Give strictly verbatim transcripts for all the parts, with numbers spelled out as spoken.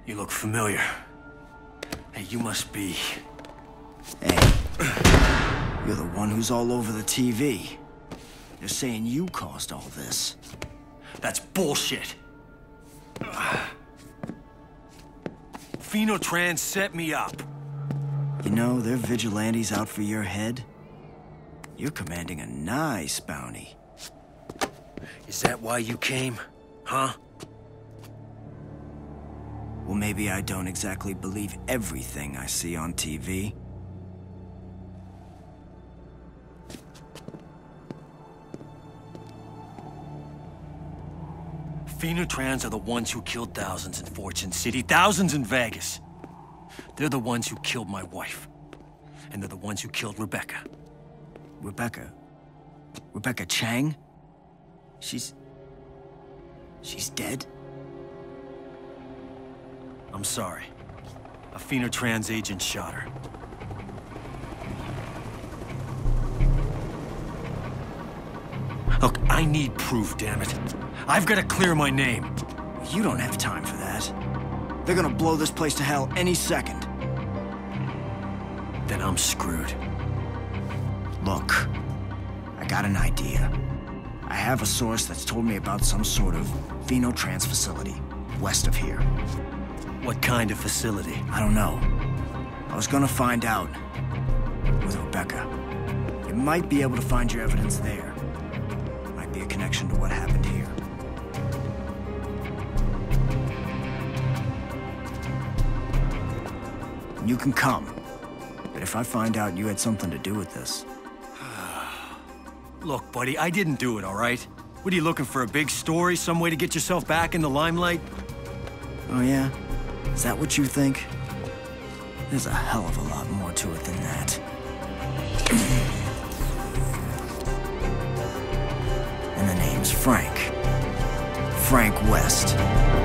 You look familiar. Hey, you must be... Hey, you're the one who's all over the T V. They're saying you caused all this. That's bullshit. Phenotrans set me up. You know, they're vigilantes out for your head. You're commanding a nice bounty. Is that why you came? Huh? Well, maybe I don't exactly believe everything I see on T V. Phenotrans are the ones who killed thousands in Fortune City, thousands in Vegas. They're the ones who killed my wife. And they're the ones who killed Rebecca. Rebecca? Rebecca Chang? She's... she's dead? I'm sorry. A Phenotrans agent shot her. Look, I need proof, damn it. I've got to clear my name. You don't have time for that. They're gonna blow this place to hell any second. Then I'm screwed. Look, I got an idea. I have a source that's told me about some sort of Phenotrans facility, west of here. What kind of facility? I don't know. I was gonna find out with Rebecca. You might be able to find your evidence there. Might be a connection to what happened here. You can come, but if I find out you had something to do with this... Look, buddy, I didn't do it, all right? What are you looking for, a big story? Some way to get yourself back in the limelight? Oh yeah? Is that what you think? There's a hell of a lot more to it than that. And the name's Frank. Frank West.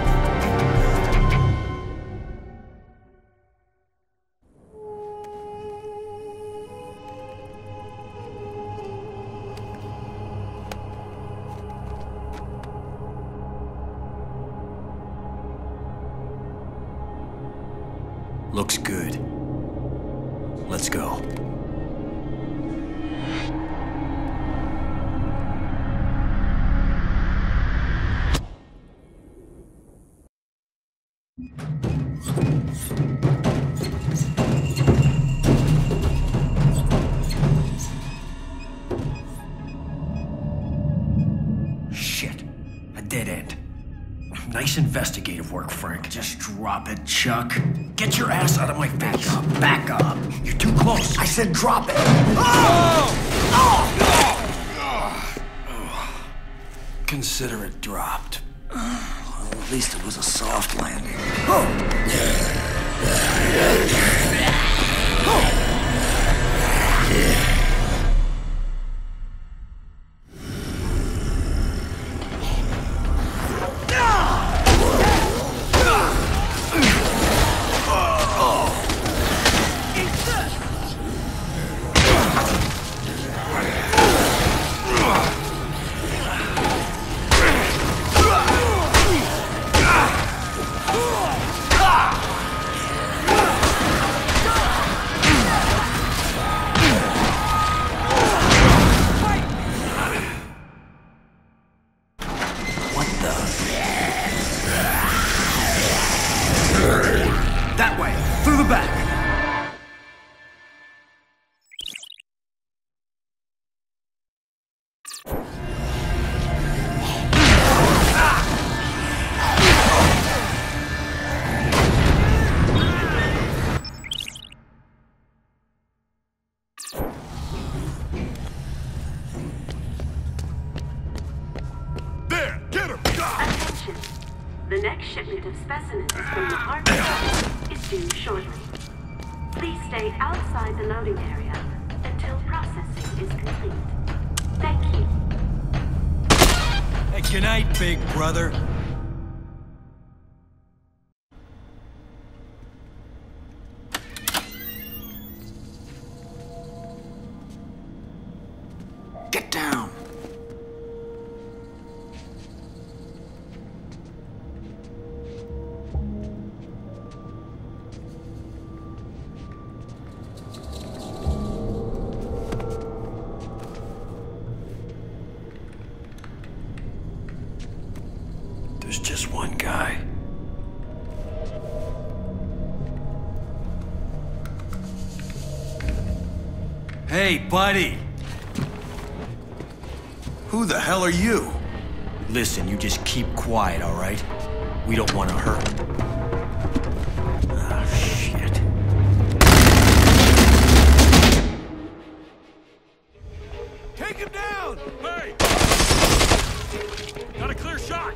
Looks good. Let's go. Shit. A dead end. Nice investigative work, Frank. Just drop it, Chuck. Get your ass out of my face. Back up, back up. You're too close. I said drop it. Oh! Oh! Oh! Consider it dropped. Well, at least it was a soft landing. That way, through the back. There, get him! Attention. The next shipment of specimens from the harbor is due shortly. Please stay outside the loading area until processing is complete. Thank you. Hey, good night, big brother. Get down. There's just one guy. Hey, buddy! Who the hell are you? Listen, you just keep quiet, all right? We don't want to hurt. Oh, shit. Take him down! Hey! Got a clear shot!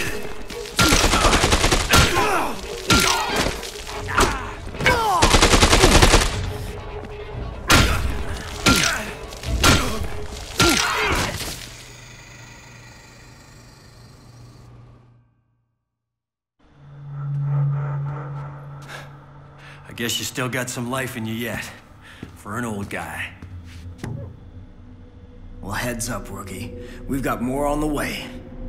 I guess you still got some life in you yet, for an old guy. Well, heads up, rookie. We've got more on the way.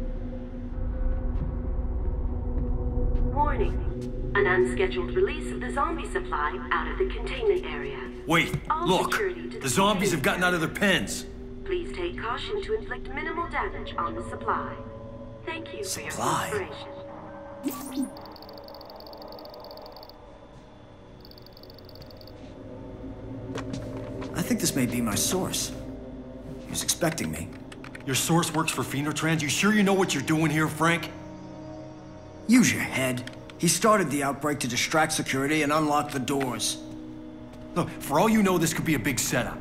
Warning. An unscheduled release of the zombie supply out of the containment area. Wait, All look! security to The zombies have containment gotten out of their pens! Please take caution to inflict minimal damage on the supply. Thank you Supply? for your cooperation. I think this may be my source. He was expecting me. Your source works for Phenotrans? You sure you know what you're doing here, Frank? Use your head. He started the outbreak to distract security and unlock the doors. Look, for all you know, this could be a big setup.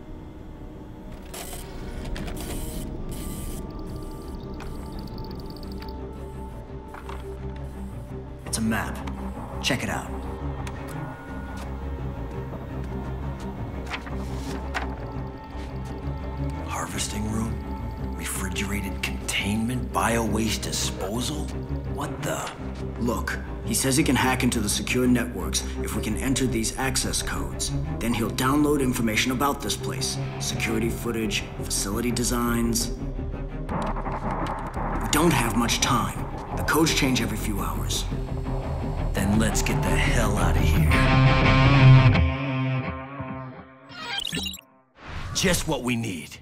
It's a map. Check it out. Harvesting room? Refrigerated containment? Bio-waste disposal? What the? Look, he says he can hack into the secure networks if we can enter these access codes. Then he'll download information about this place. Security footage, facility designs. We don't have much time. The codes change every few hours. Then let's get the hell out of here. Just what we need.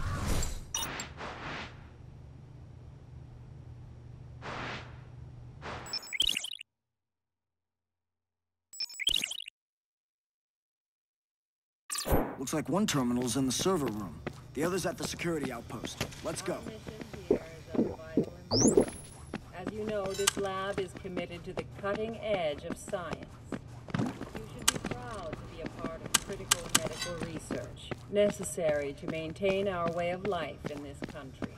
Looks like one terminal's in the server room. The other's at the security outpost. Let's go. As you know, this lab is committed to the cutting edge of science. You should be proud to be a part of critical medical research, necessary to maintain our way of life in this country.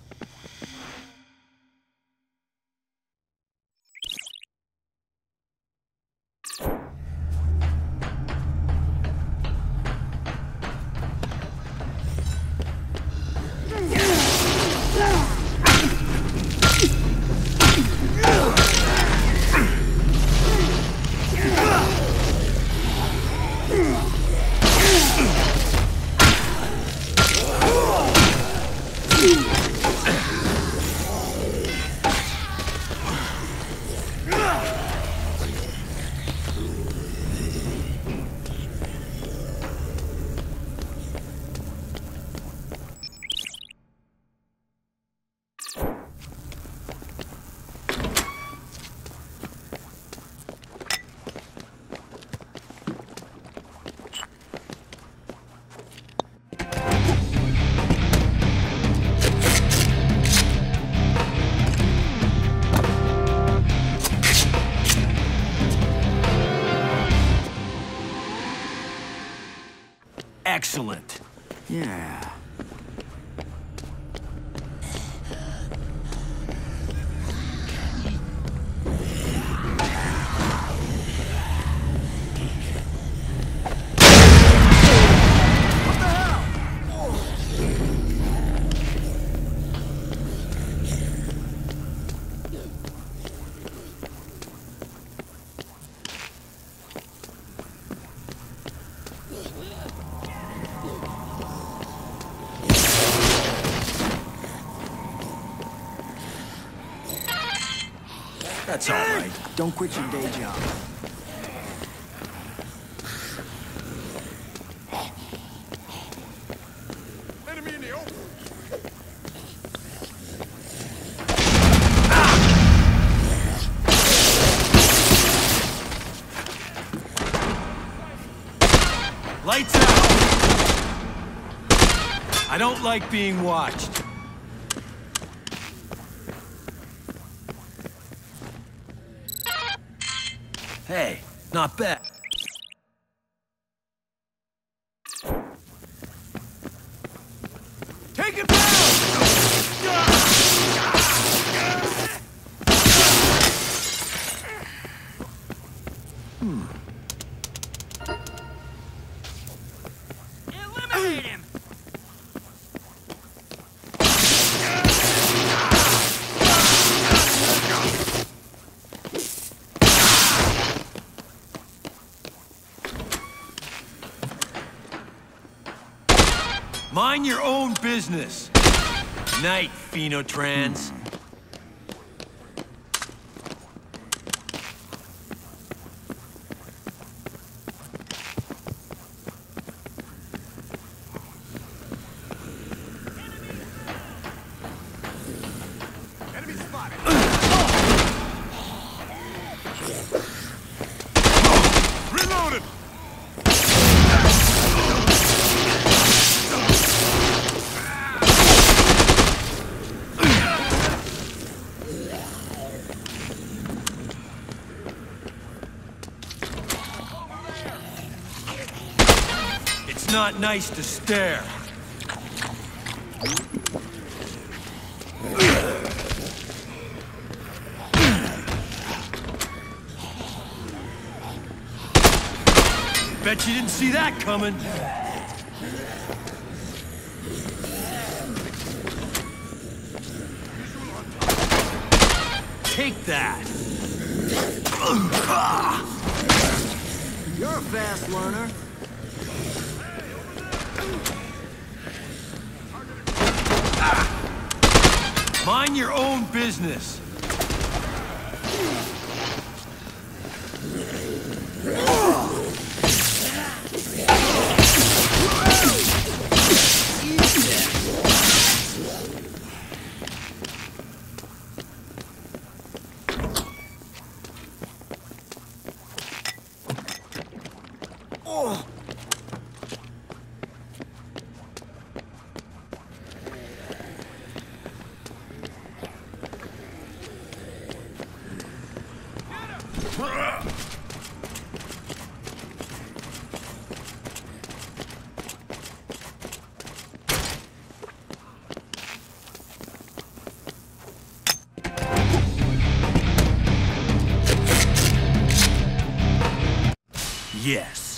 Excellent. Yeah. That's all right. Don't quit your day job. Enemy in the open! Lights out! I don't like being watched. Hey, not bad. Take it down! Hmm. Eliminate him! Mind your own business. Night, Phenotrans. Enemy spotted! Reloaded! It's not nice to stare. Bet you didn't see that coming. Take that. You're a fast learner. Mind your own business. Oh. Yes.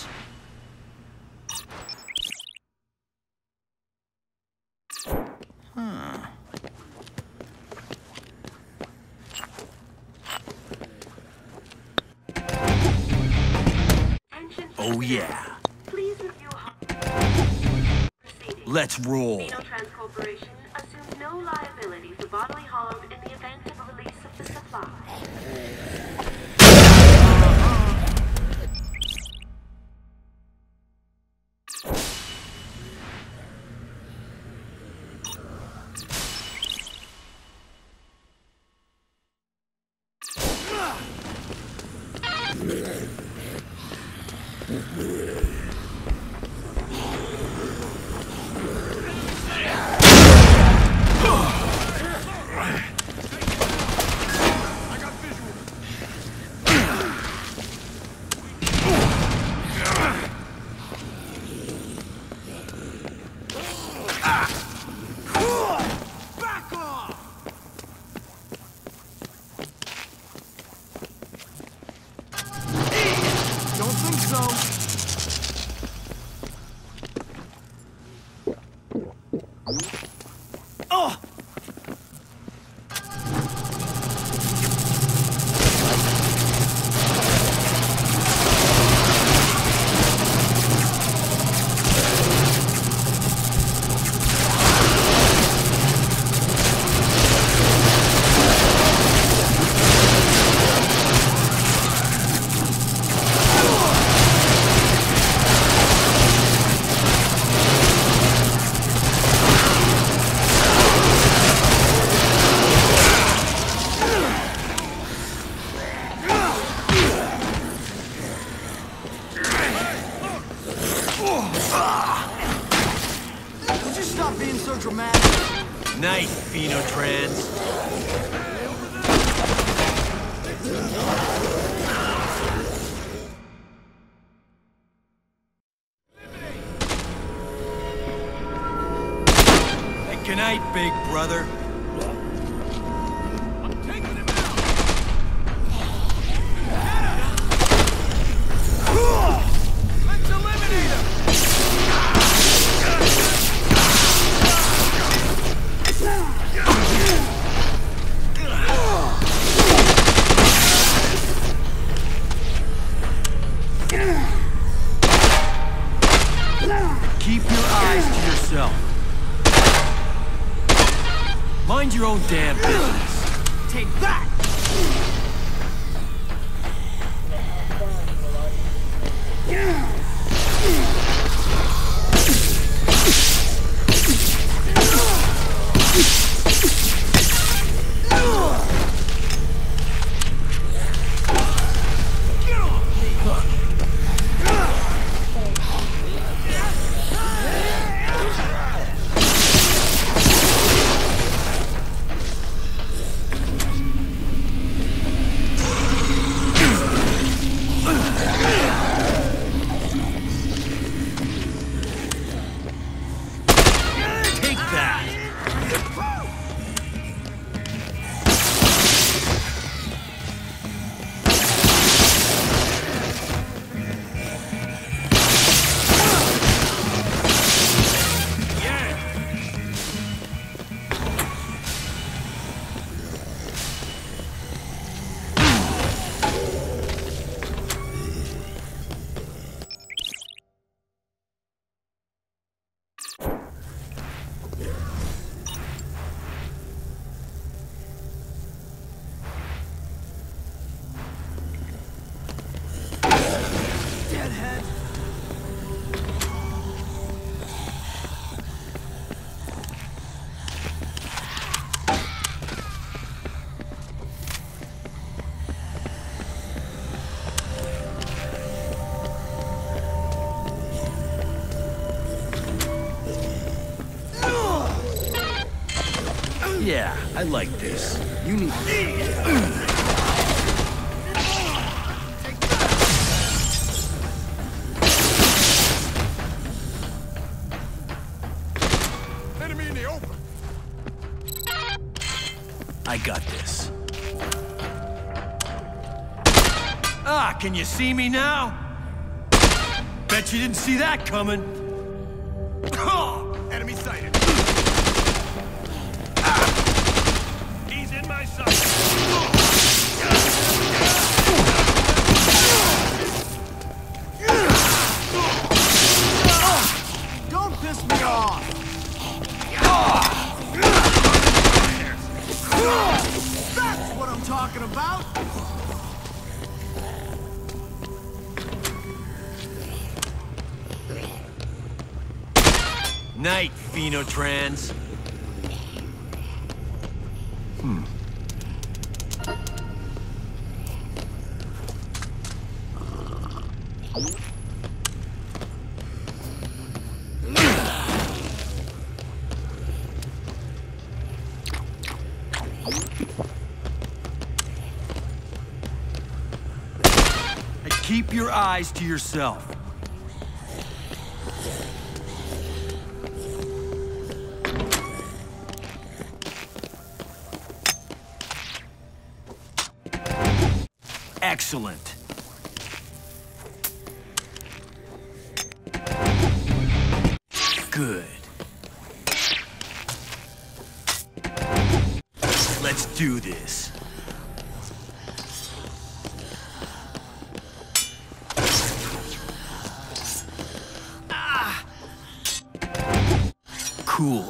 Huh. Oh yeah. Please review proceedings. Let's roll. Phenotrans Corporation assumes no liability for bodily harm in the event of a release of the supply. big brother. I'm taking him out! Let's eliminate him! Keep your eyes to yourself. Mind your own damn business. Take that! Yeah, I like this. You need... Enemy in the open! I got this. Ah, can you see me now? Bet you didn't see that coming. Enemy sighted! He's in my sight! Don't piss me off! That's what I'm talking about! Night, Phenotrans. Hmm. And keep your eyes to yourself. Excellent. Good. Let's do this. Ah. Cool.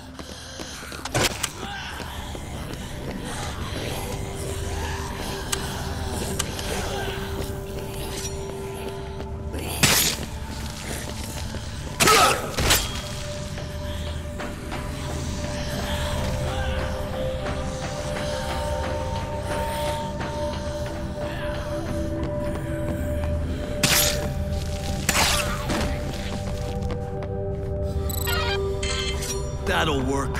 That'll work.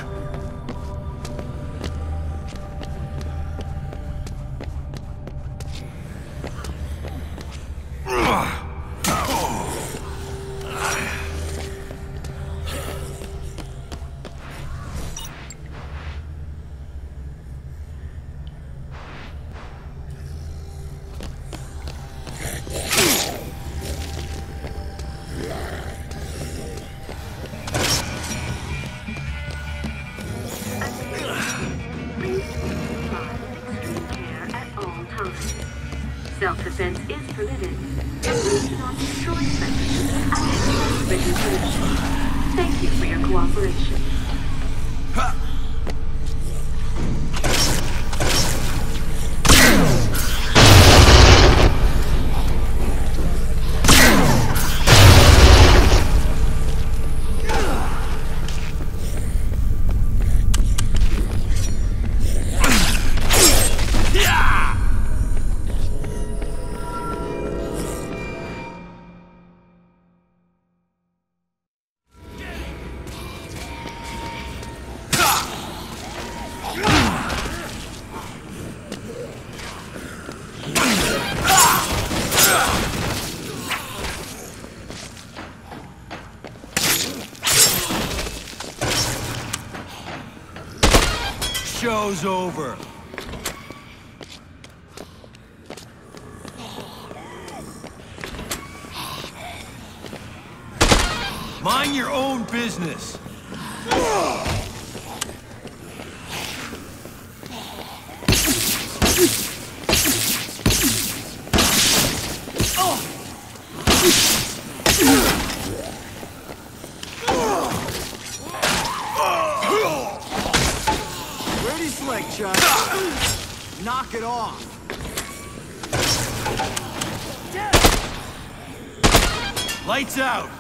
time. Self-defense is permitted. Please do not destroy specimens and written permission. Thank you for your cooperation. Show's over. Mind your own business. Knock it off! Lights out!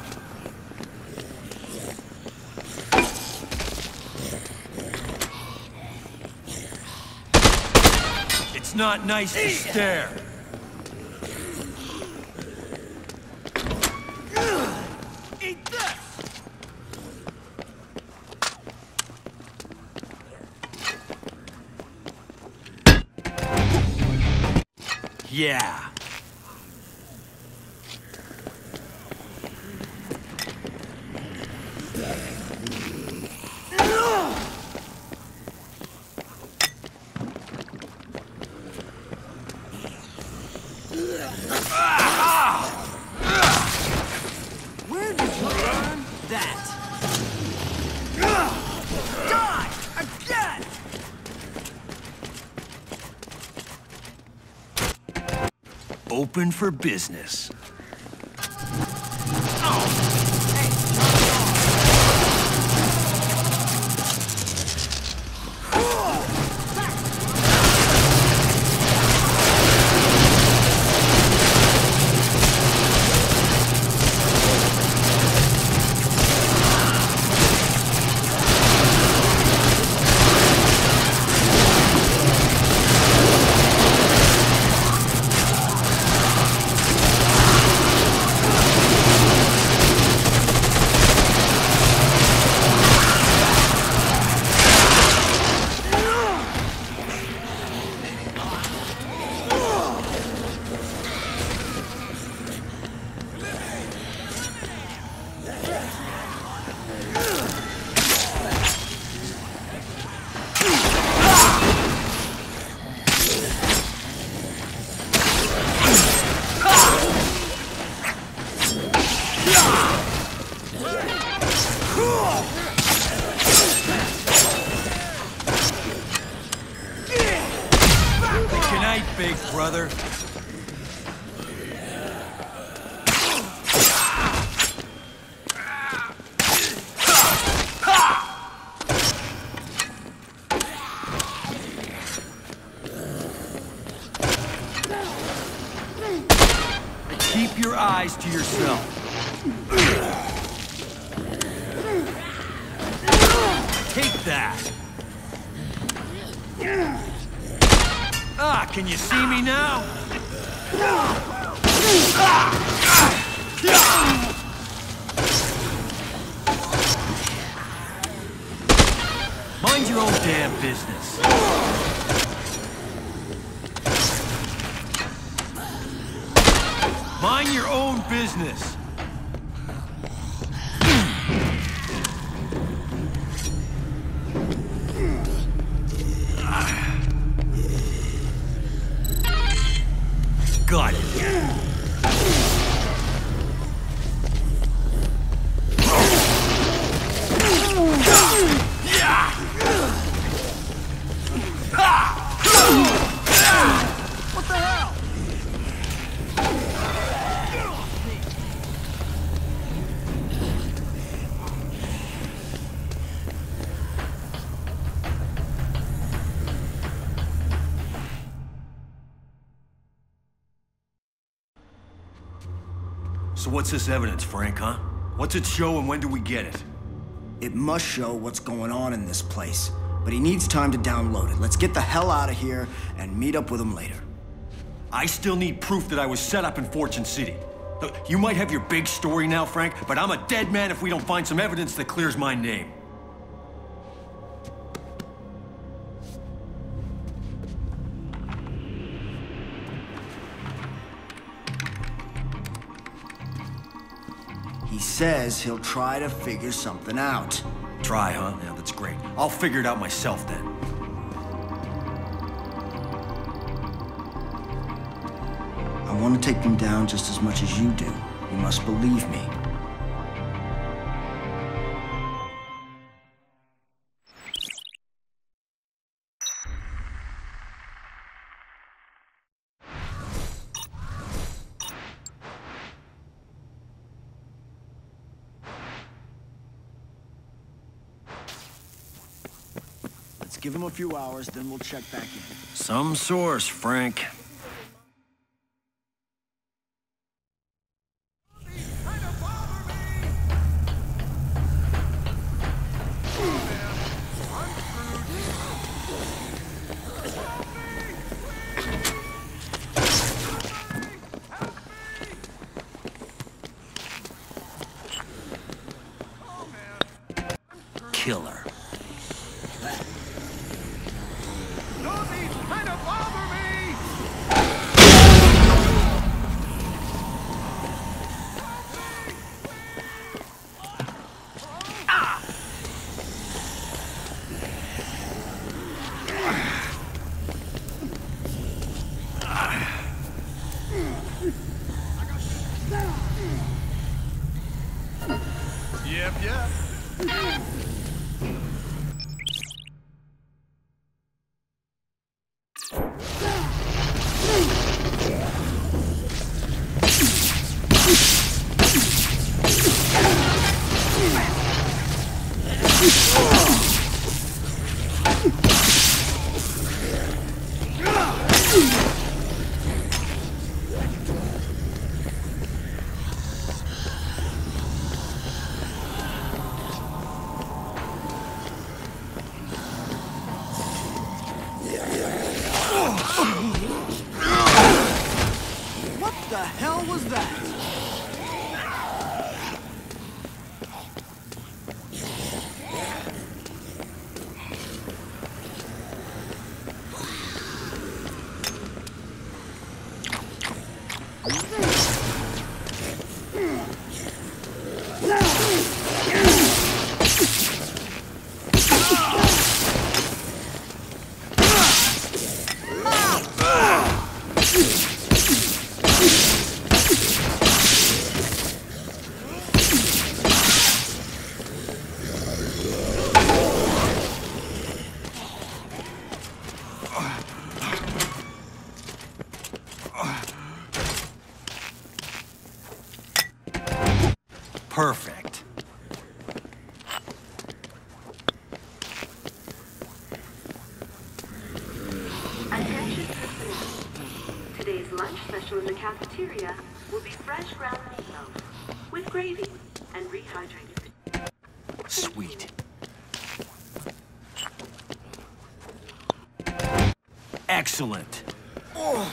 It's not nice to stare. Eat this! Yeah. Where did you learn that? Die! Again! Open for business. Good night, big brother. Keep your eyes to yourself. Take that. Ah, can you see me now? Mind your own damn business. Mind your own business. Got it. What the So what's this evidence, Frank, huh? What's it show and when do we get it? It must show what's going on in this place, but he needs time to download it. Let's get the hell out of here and meet up with him later. I still need proof that I was set up in Fortune City. Look, you might have your big story now, Frank, but I'm a dead man if we don't find some evidence that clears my name. He says he'll try to figure something out. Try, huh? Yeah, that's great. I'll figure it out myself then. I want to take them down just as much as you do. You must believe me. Let's give him a few hours, then we'll check back in. Some source, Frank. Killer. Yep, yep. What the hell was that? Perfect. Attention personnel. Today's lunch special in the cafeteria will be fresh ground meatloaf with gravy and rehydrated. Sweet. Excellent. Oh.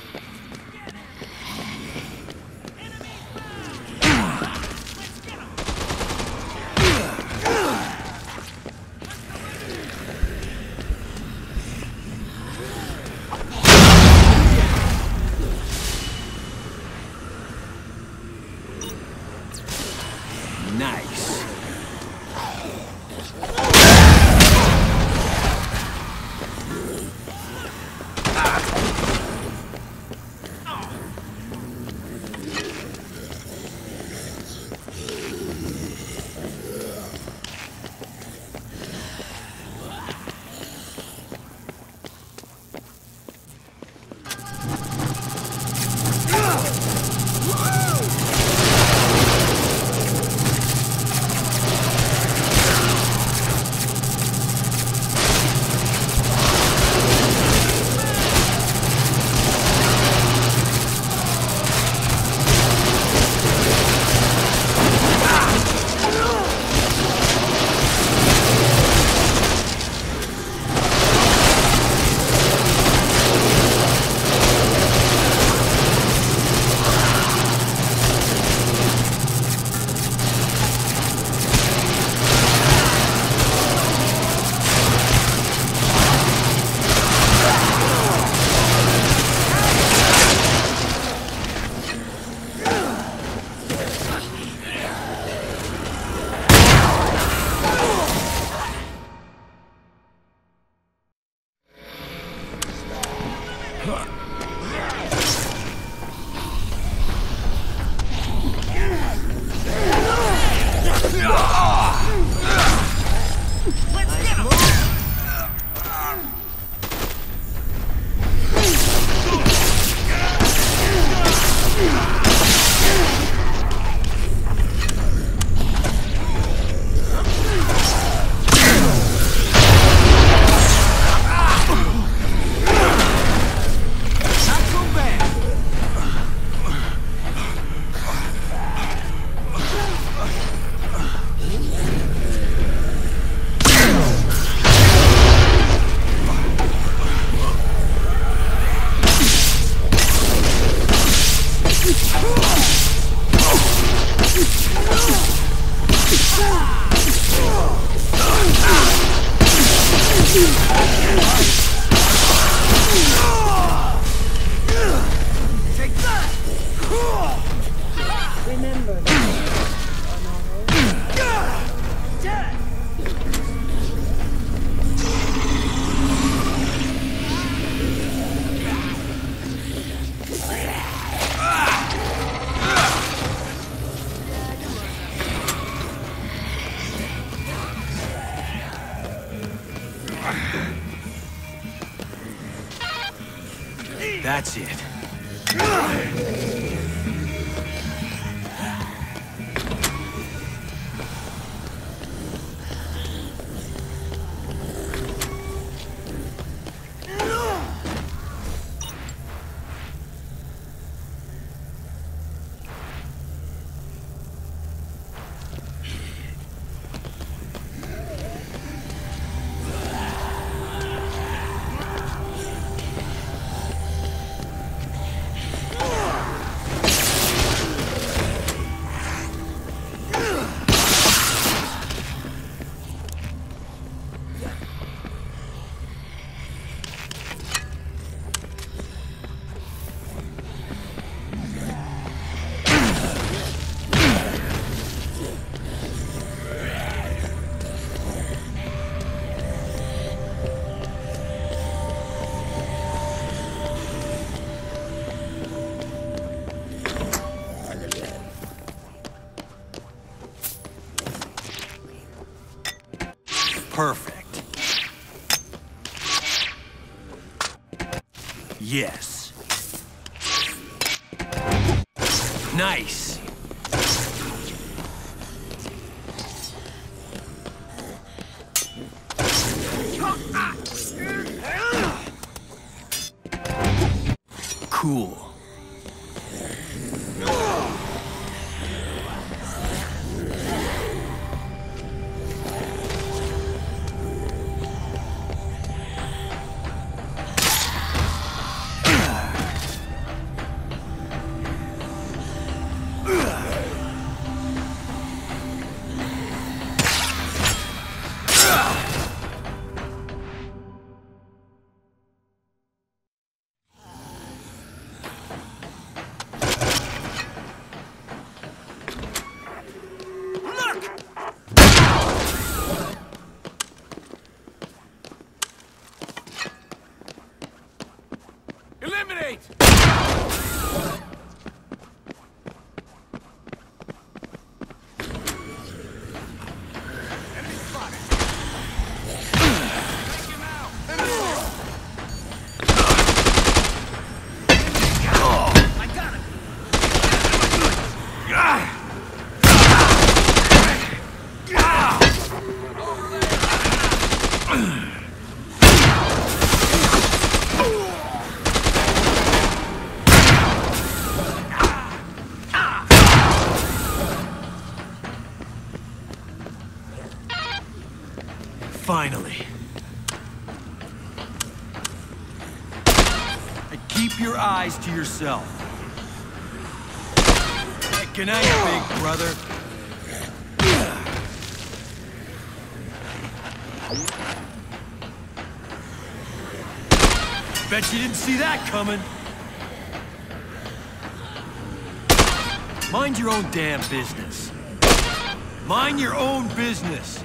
Nice. That's it. Perfect. Yes. Nice. Cool. Eliminate! Enemy spotted! Take him out! I got him! Finally. And keep your eyes to yourself. Hey, good night, big brother. Bet you didn't see that coming. Mind your own damn business. Mind your own business.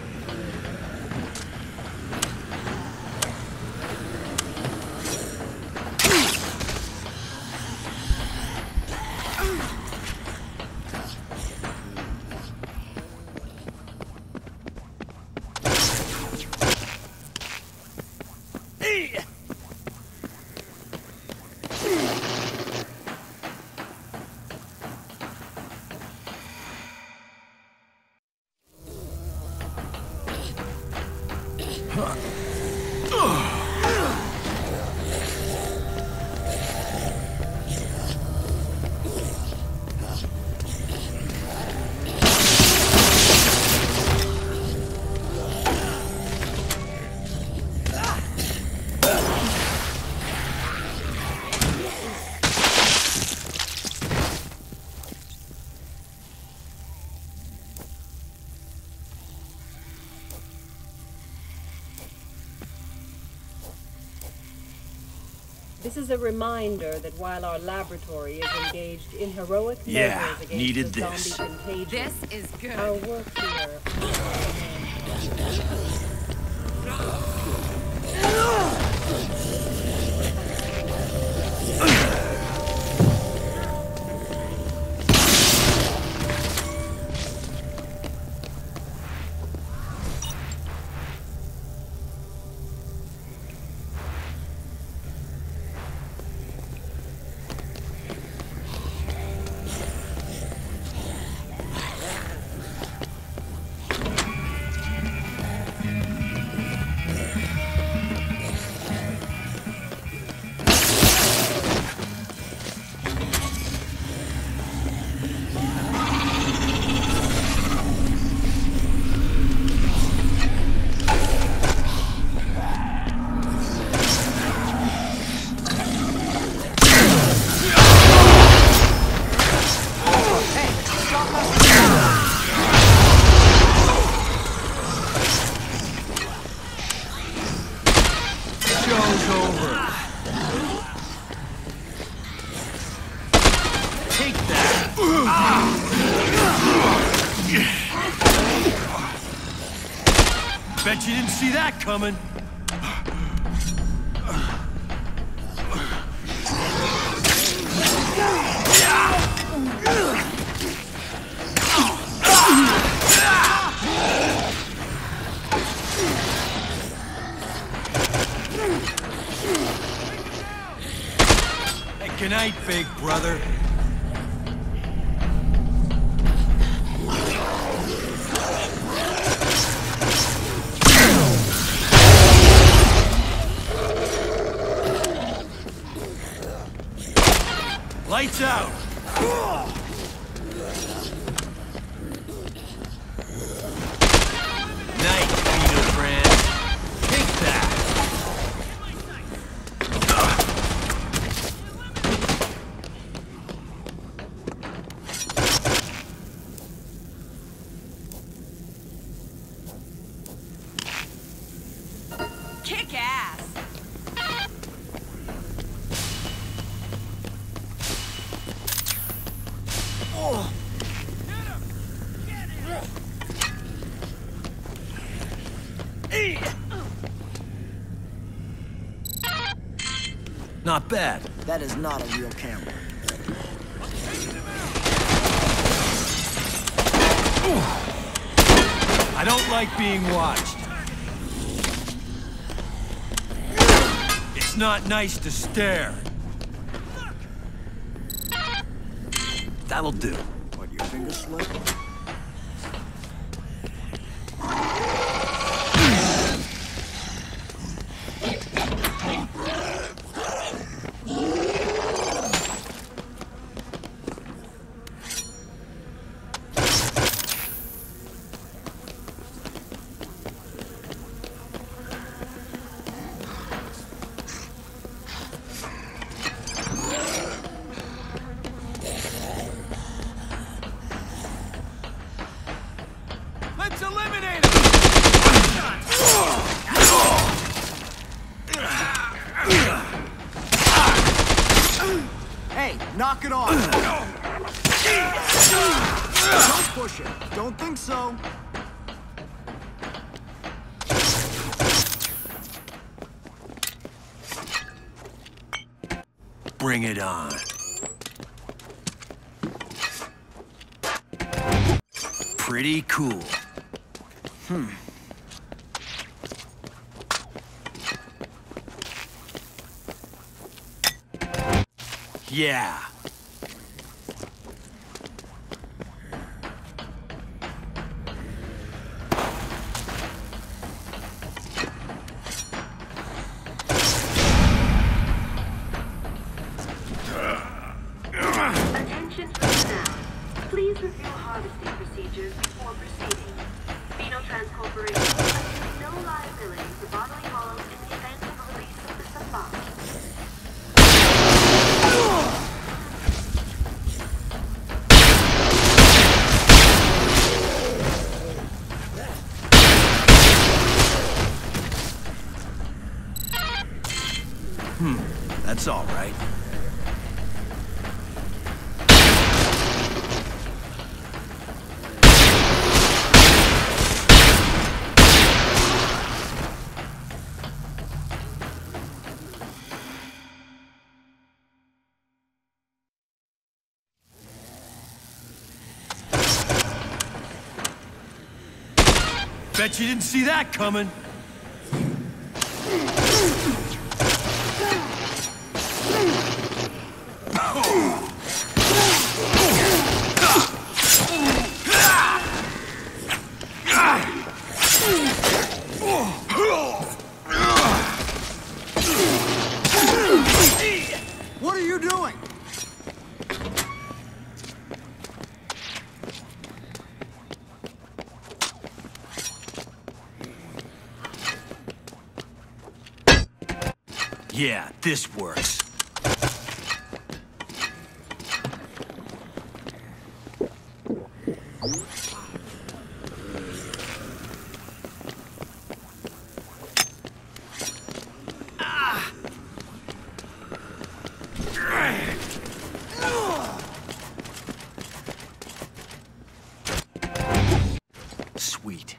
This is a reminder that while our laboratory is engaged in heroic Yeah, measures against needed the this. zombie contagion, This is good. our work here. Show's over. Take that. Bet you didn't see that coming. Good night, big brother. Lights out. Night, Peter friend. Take that. Kick ass. Not bad. That is not a real camera. I don't like being watched. It's not nice to stare. That'll do. What, your finger slip? Let's eliminate him! Hey, knock it off! Don't push it. Don't think so. Bring it on. Pretty cool. Hmm. Yeah. Attention personnel. Please review harvesting procedures before proceeding. Phenotrans Corporation assumes no liability for bodily harm in the event of a release of the supply. Hmm, that's all right. Bet you didn't see that coming. What are you doing? Yeah, this works. Sweet.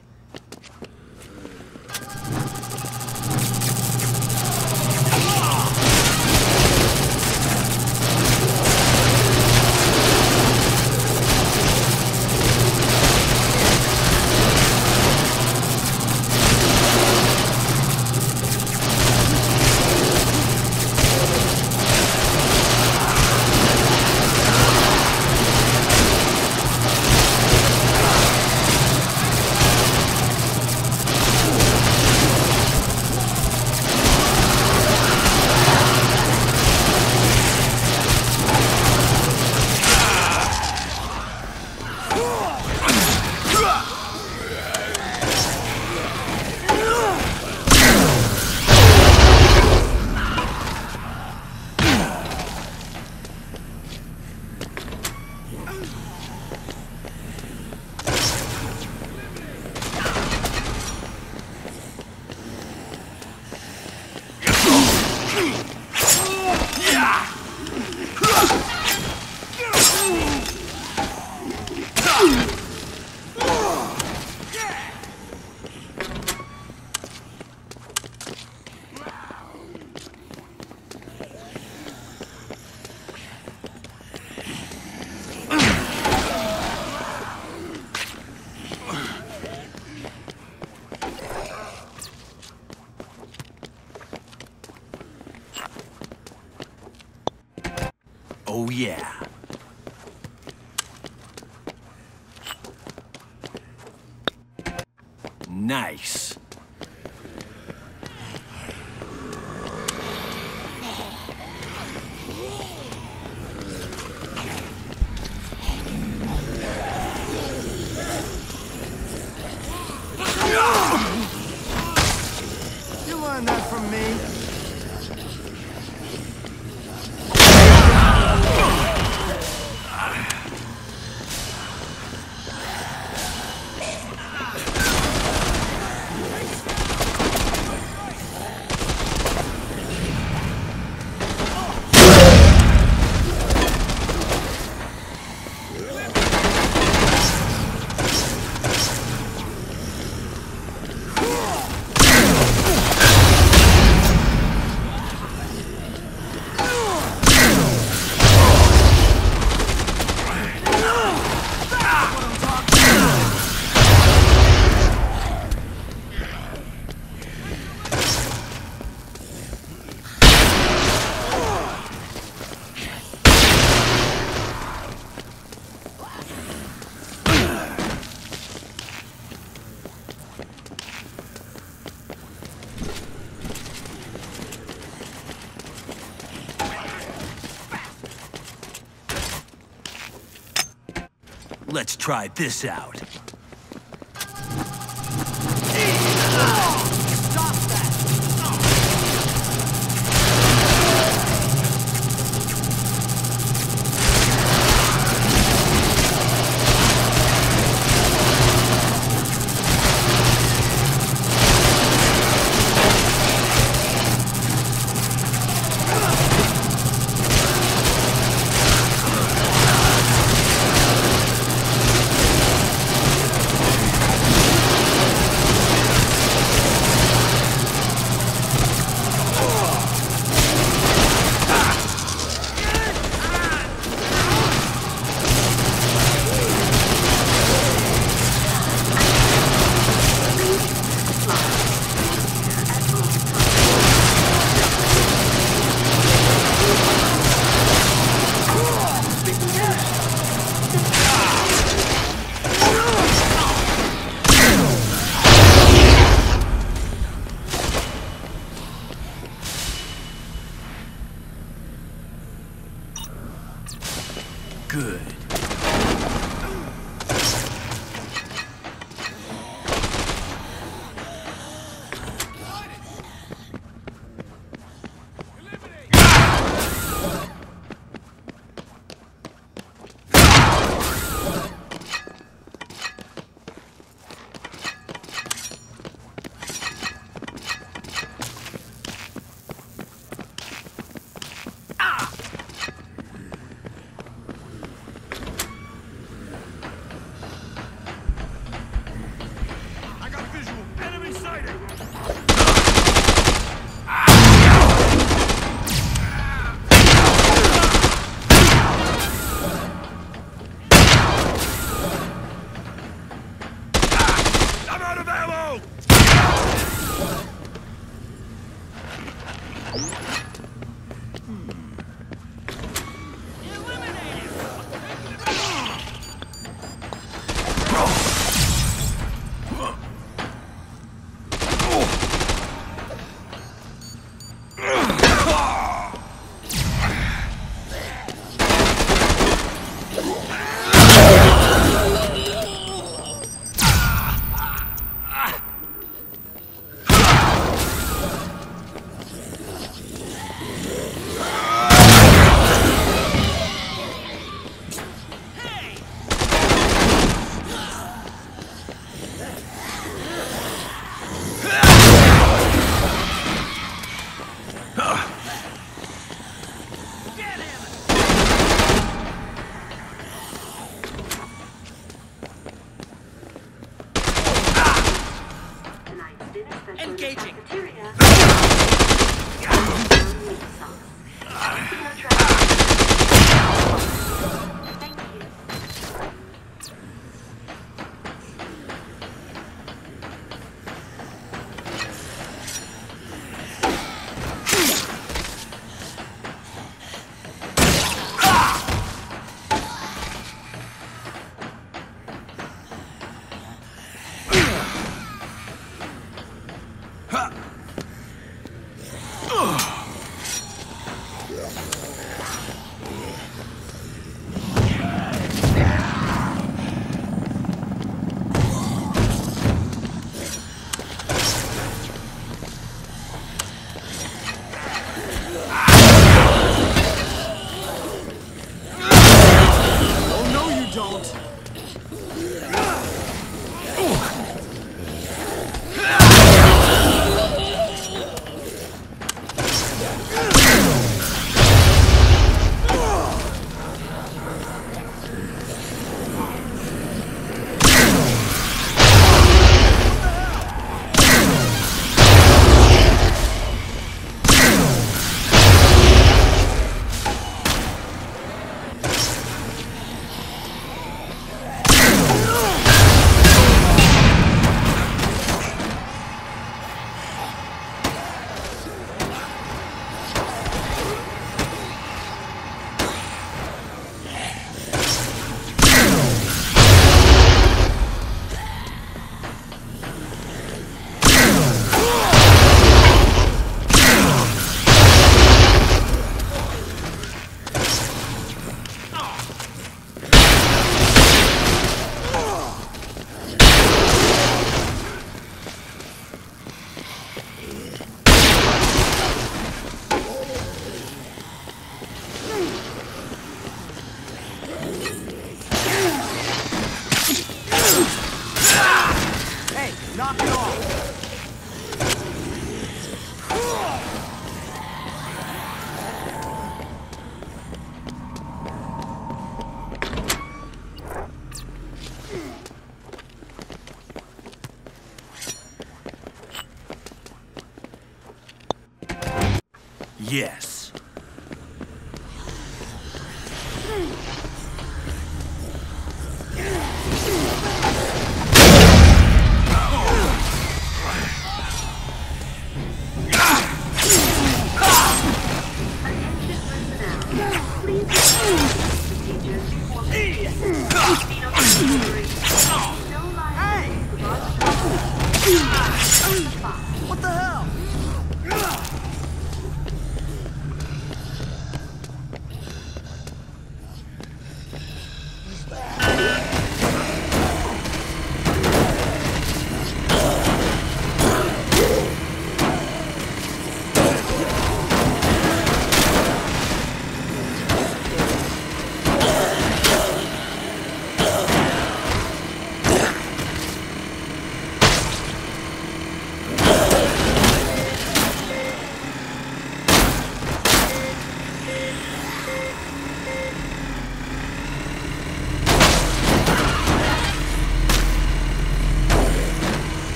Oh, yeah. Nice. You learned that from me. Let's try this out. Good. Engaging. Yes. What the hell?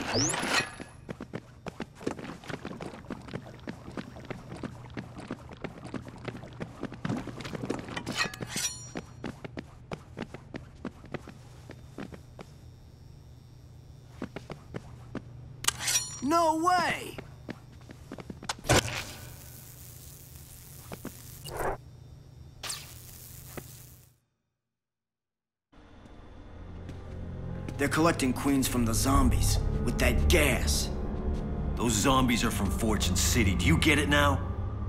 No way! They're collecting queens from the zombies with that gas. Those zombies are from Fortune City. Do you get it now?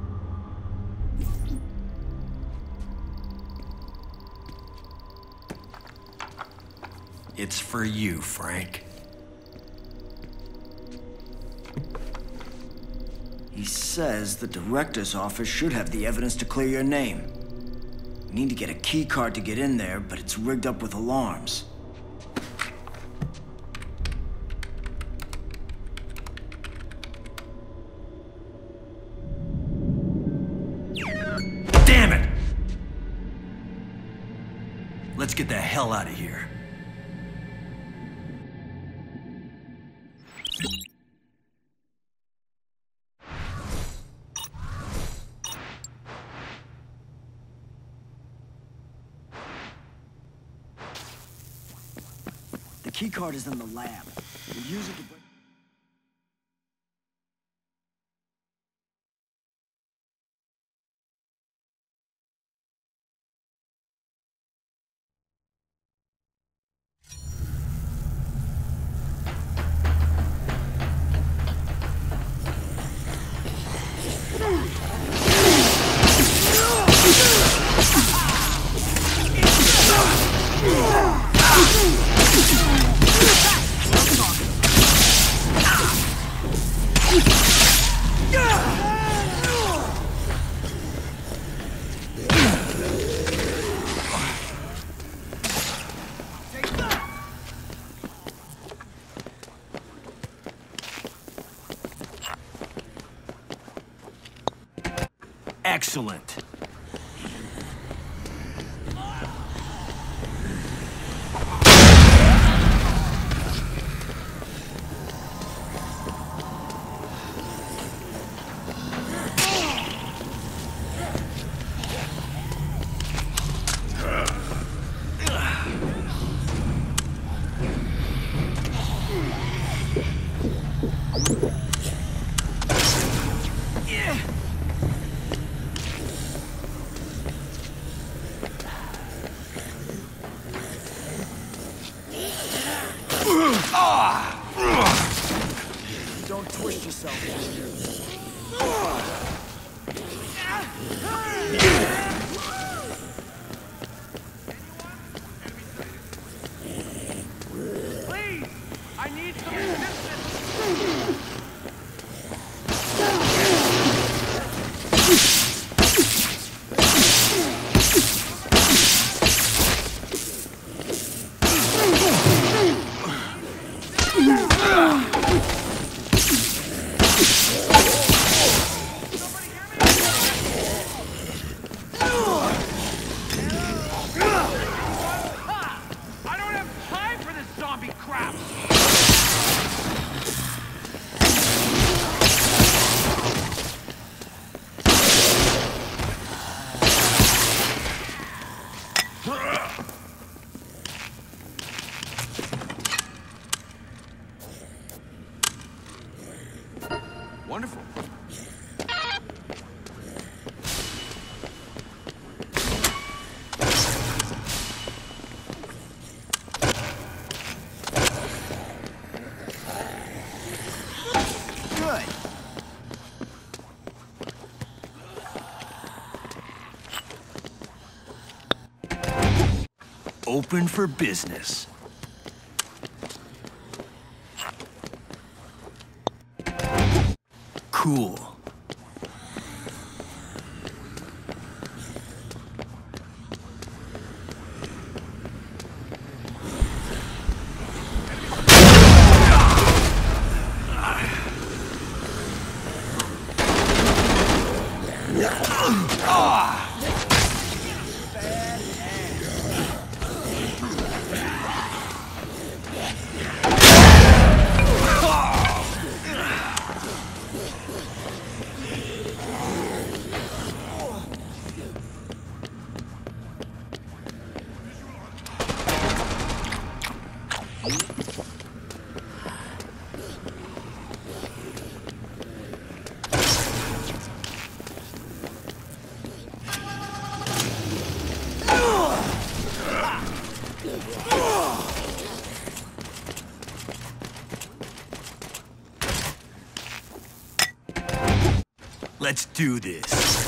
It's for you, Frank. He says the director's office should have the evidence to clear your name. We need to get a key card to get in there, but it's rigged up with alarms. Damn it! Let's get the hell out of here. The key card is in the lab. We'll use it to break... Excellent. Don't twist yourself. Please! I need some assistance! Wonderful. Good. Open for business. Cool. Let's do this.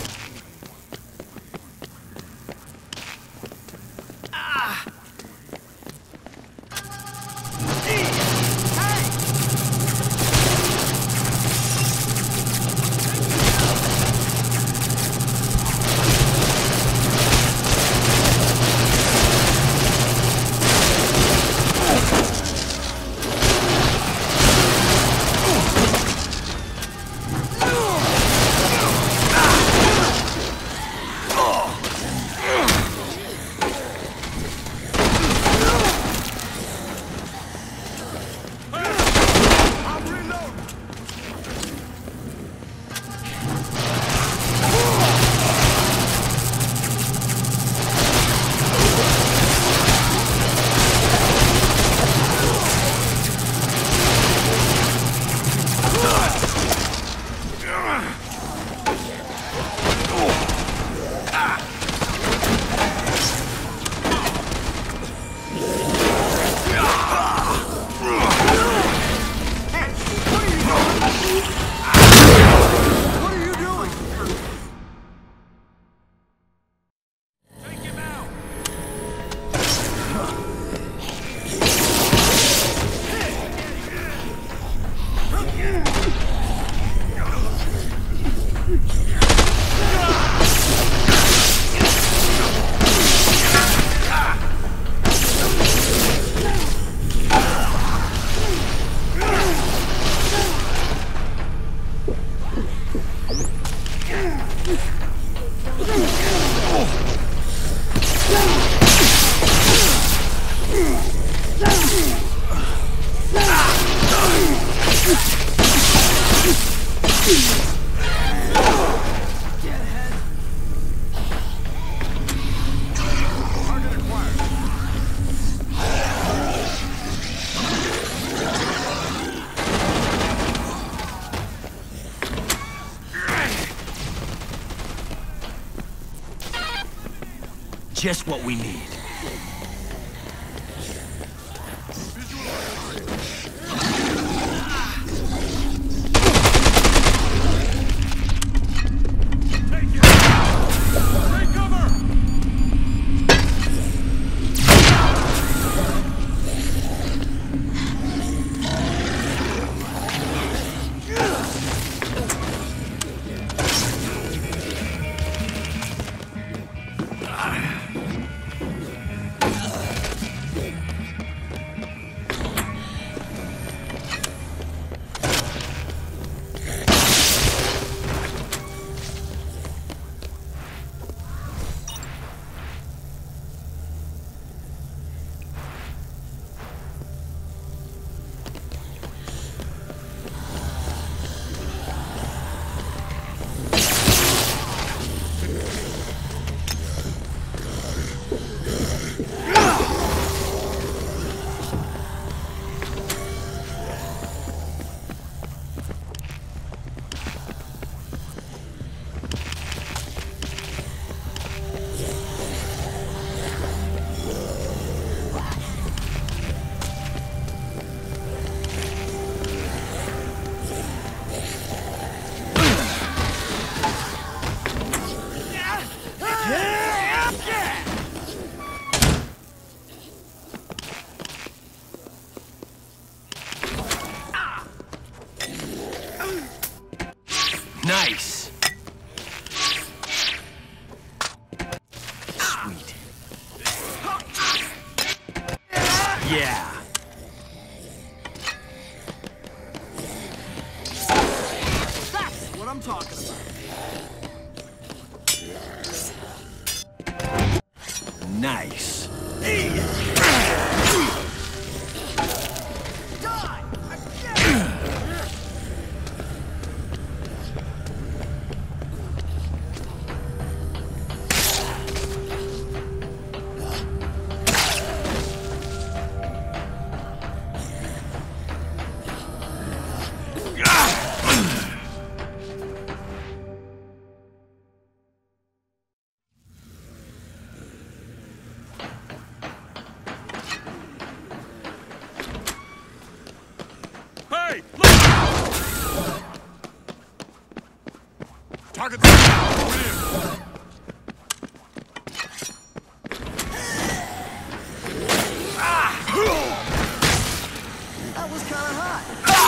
Just what we need. Nice. Sweet. Yeah. That's what I'm talking about. Nice. Target the over here. That was kind of hot.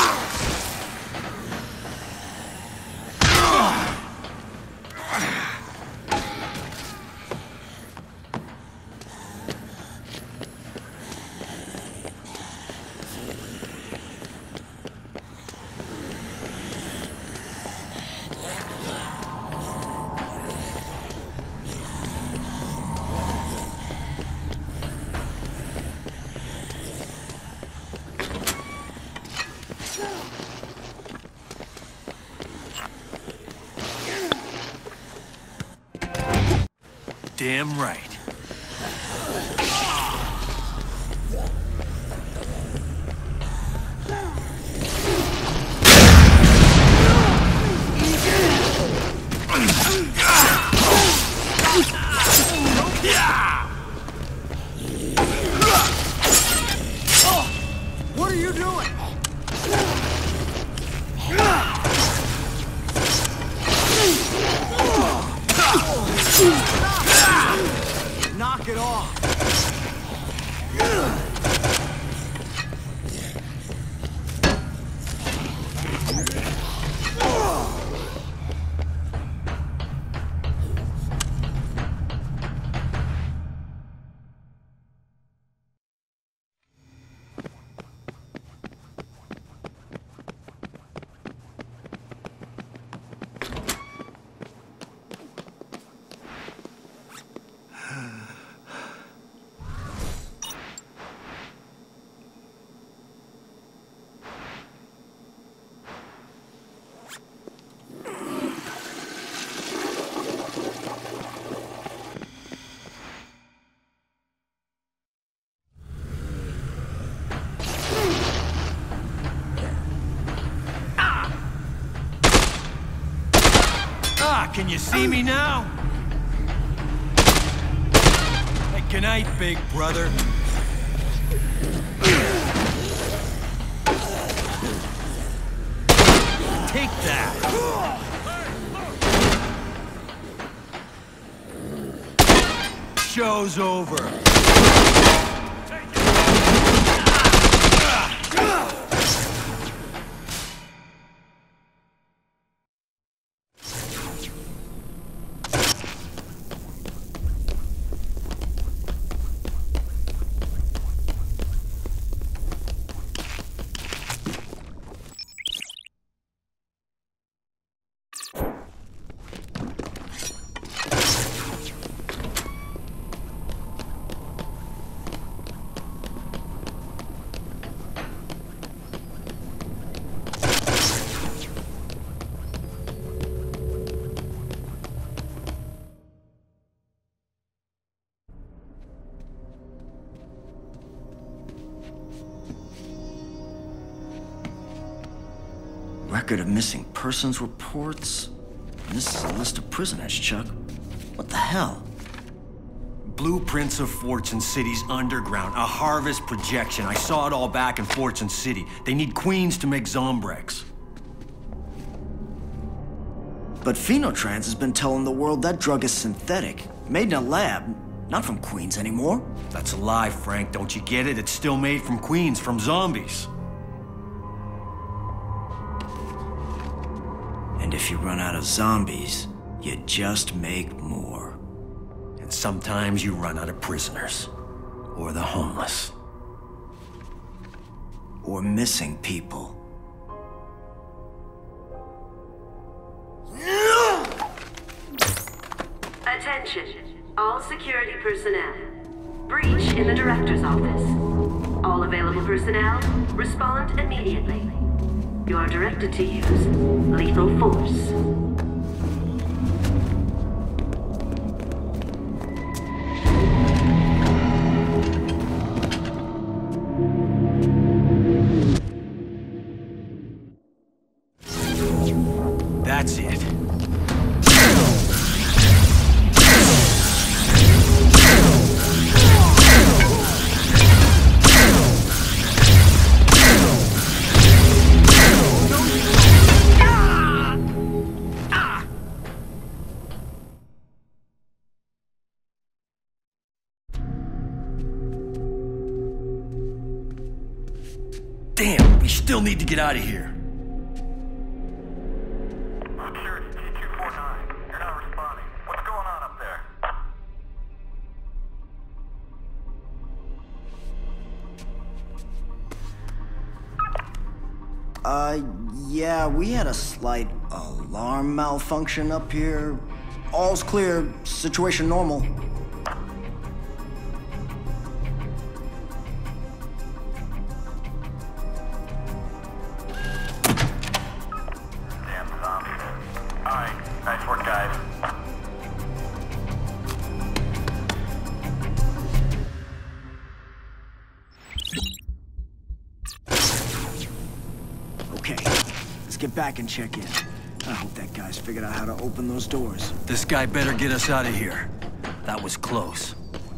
Damn right. What are you doing? Knock it off. Ah, can you see me now? Hey, good night, big brother. Take that. Show's over. Record of missing persons reports. This is a list of prisoners, Chuck. What the hell? Blueprints of Fortune City's underground. A harvest projection. I saw it all back in Fortune City. They need queens to make Zombrex. But Phenotrans has been telling the world that drug is synthetic. Made in a lab. Not from Queens anymore. That's a lie, Frank. Don't you get it? It's still made from Queens, from zombies. And if you run out of zombies, you just make more. And sometimes you run out of prisoners. Or the homeless. Or missing people. Attention, all security personnel. Breach in the director's office. All available personnel, respond immediately. You are directed to use lethal force. That's it. still need to get out of here. Security, T two forty-nine. You're not responding. What's going on up there? Uh, yeah, we had a slight alarm malfunction up here. All's clear, situation normal. Damn zombie. Alright, nice work, guys. Okay, let's get back and check in. I hope that guy's figured out how to open those doors. This guy better get us out of here. That was close.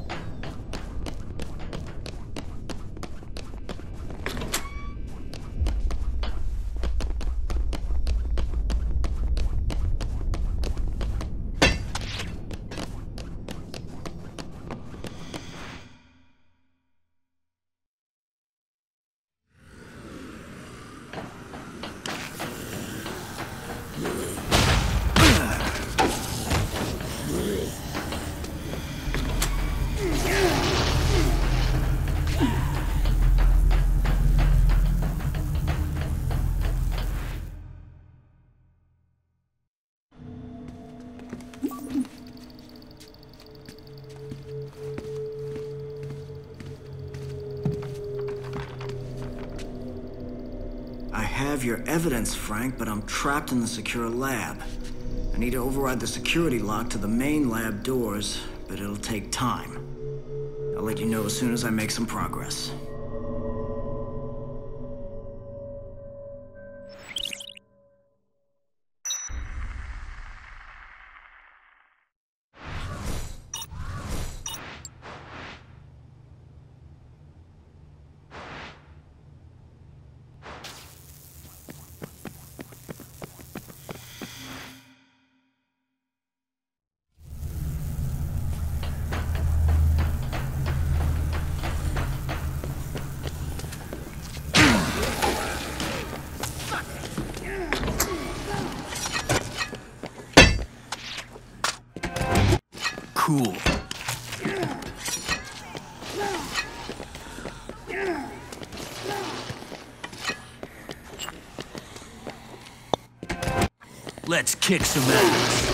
I have your evidence, Frank, but I'm trapped in the secure lab. I need to override the security lock to the main lab doors, but it'll take time. I'll let you know as soon as I make some progress. Cool. Let's kick some ass.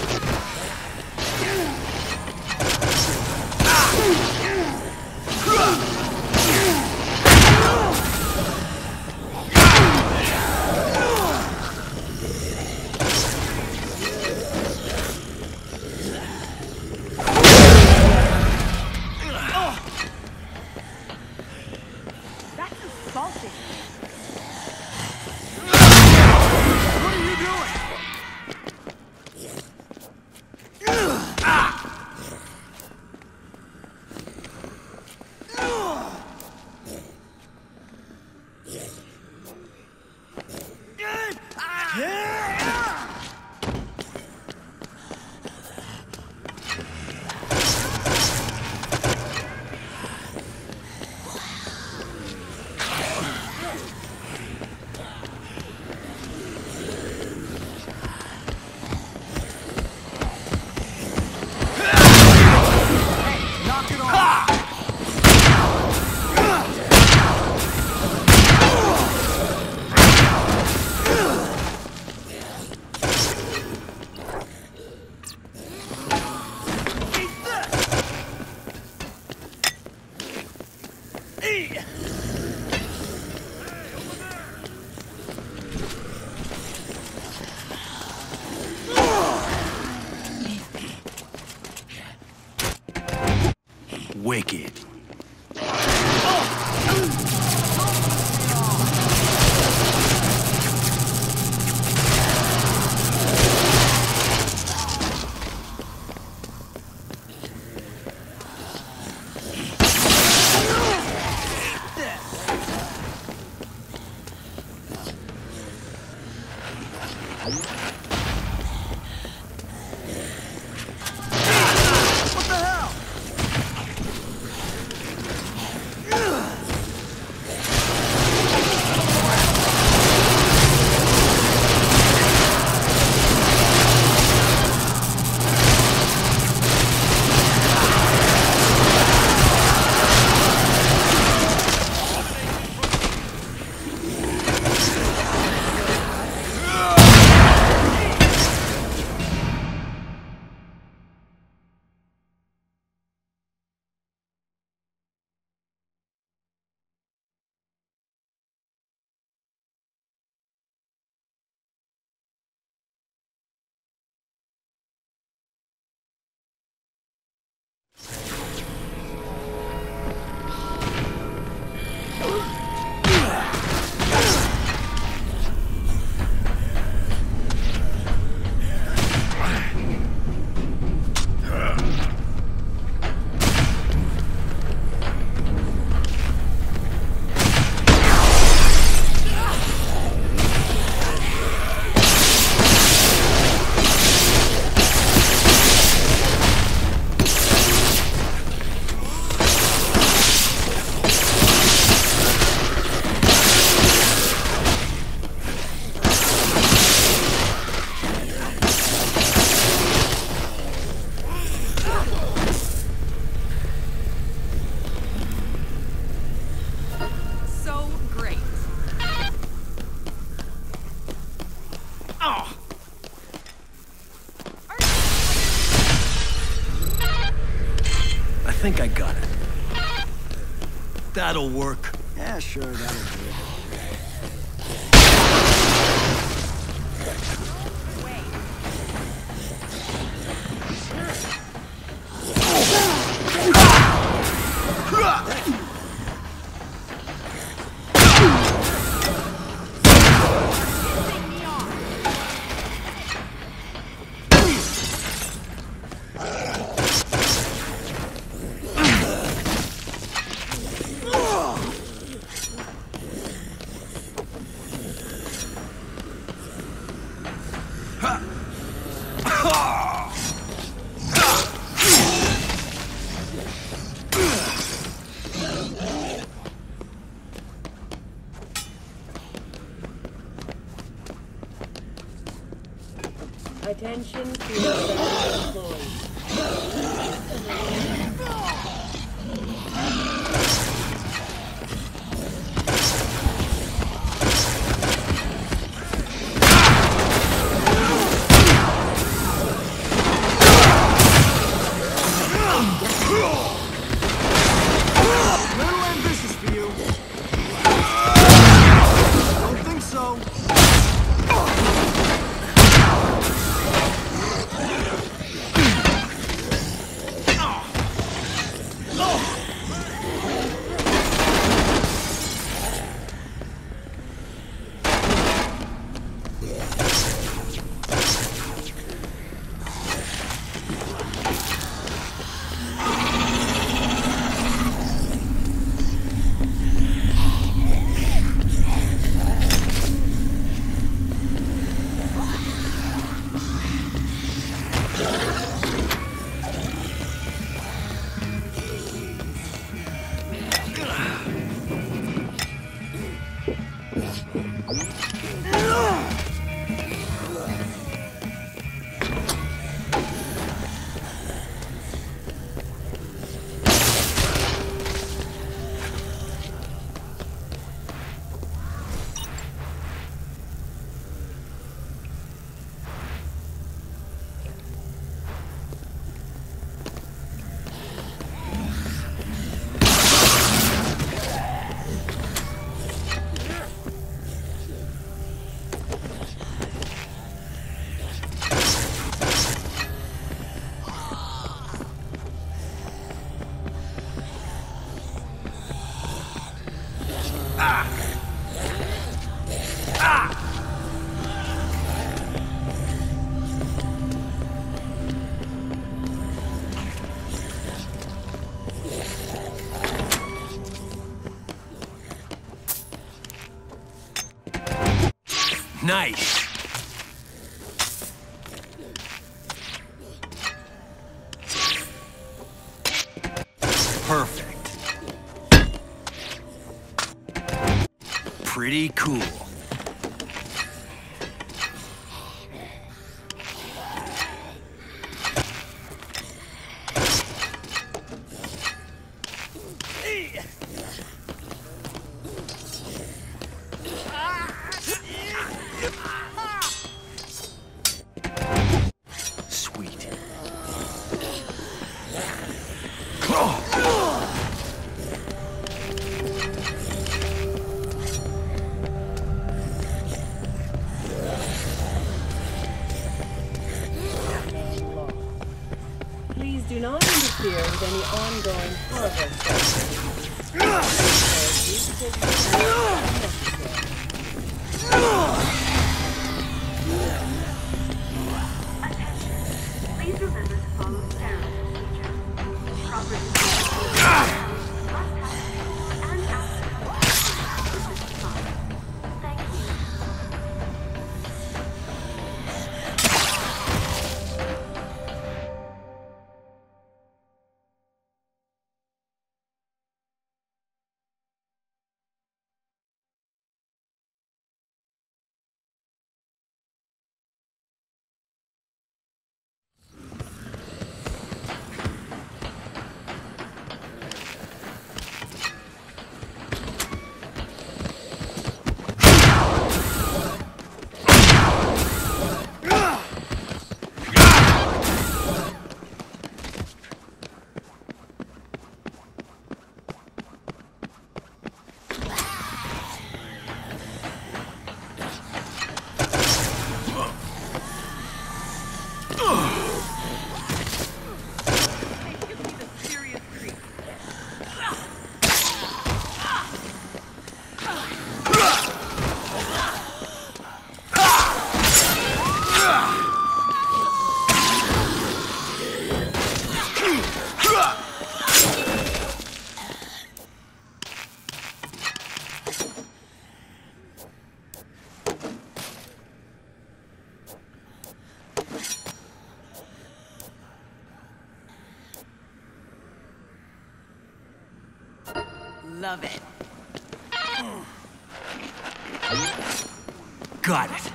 Wicked. Oh! I think I got it. That'll work. Yeah, sure, that'll do it. Attention to the employees. Little ambitious for you. Don't think so. Nice. Perfect. Pretty cool. Please do not interfere with any ongoing progress. Please remember to follow sterile procedure. Proper love it. Got it.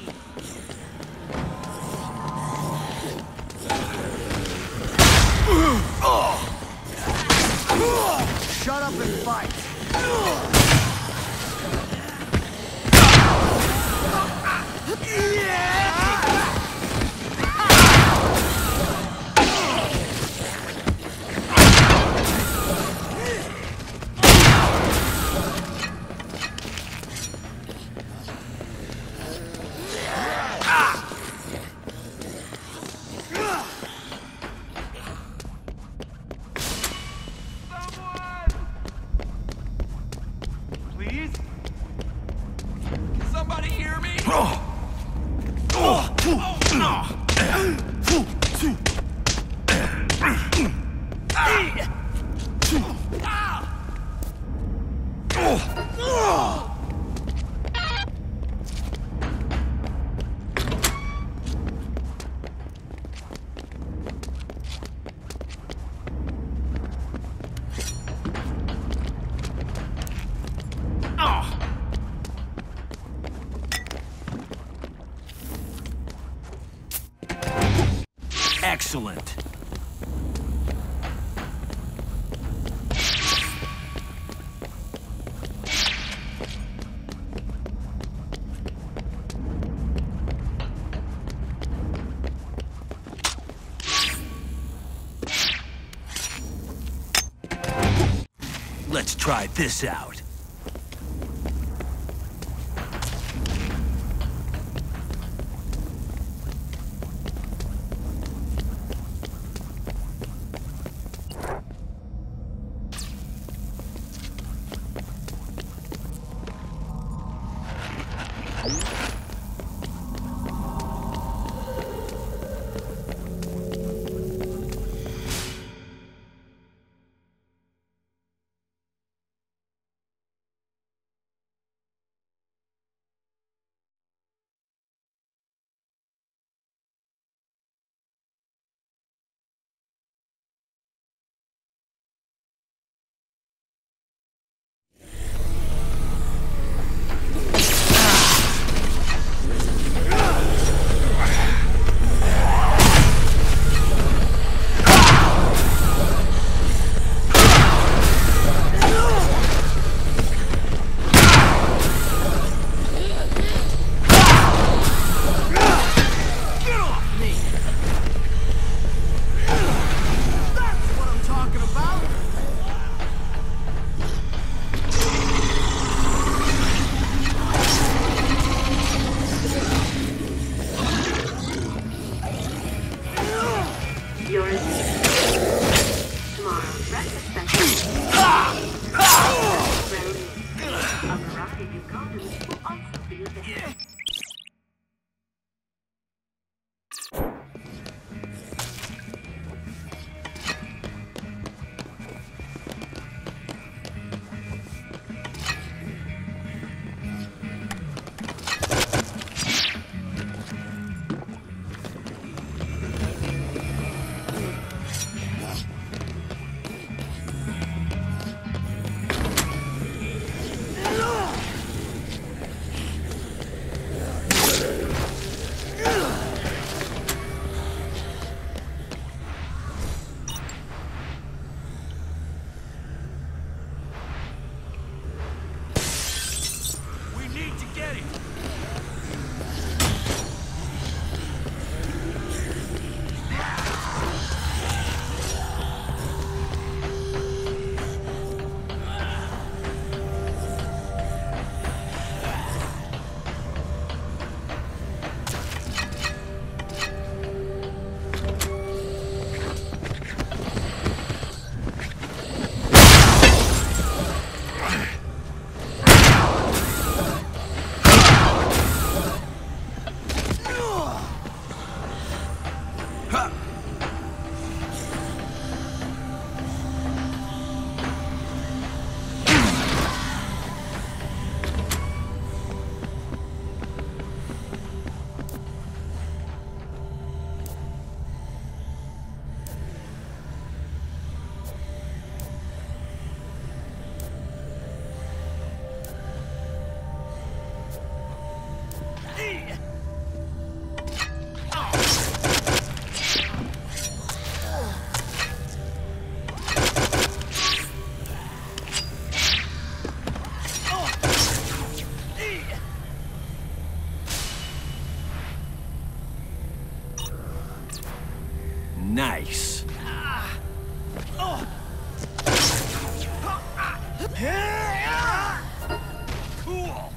Shut up and fight. Please? Can somebody hear me? Excellent. Let's try this out. Nice. Cool.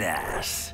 ass.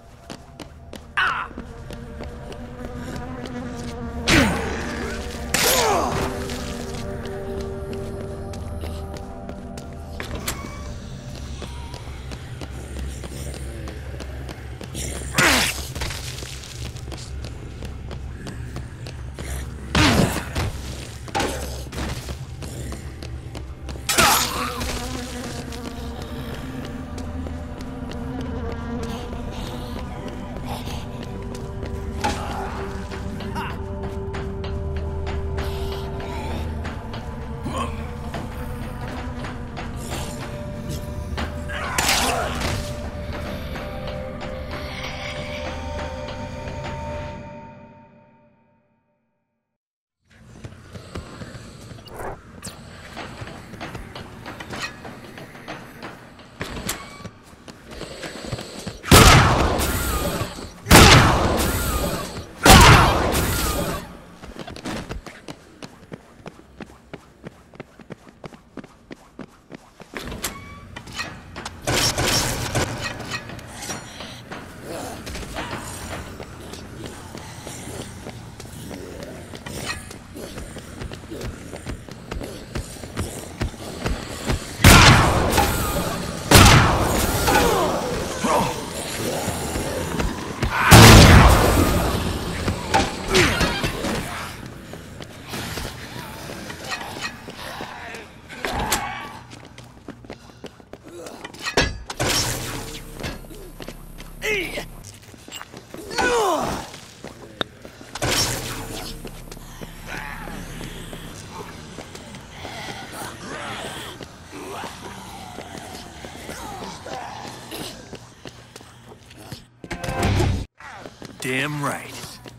Damn right.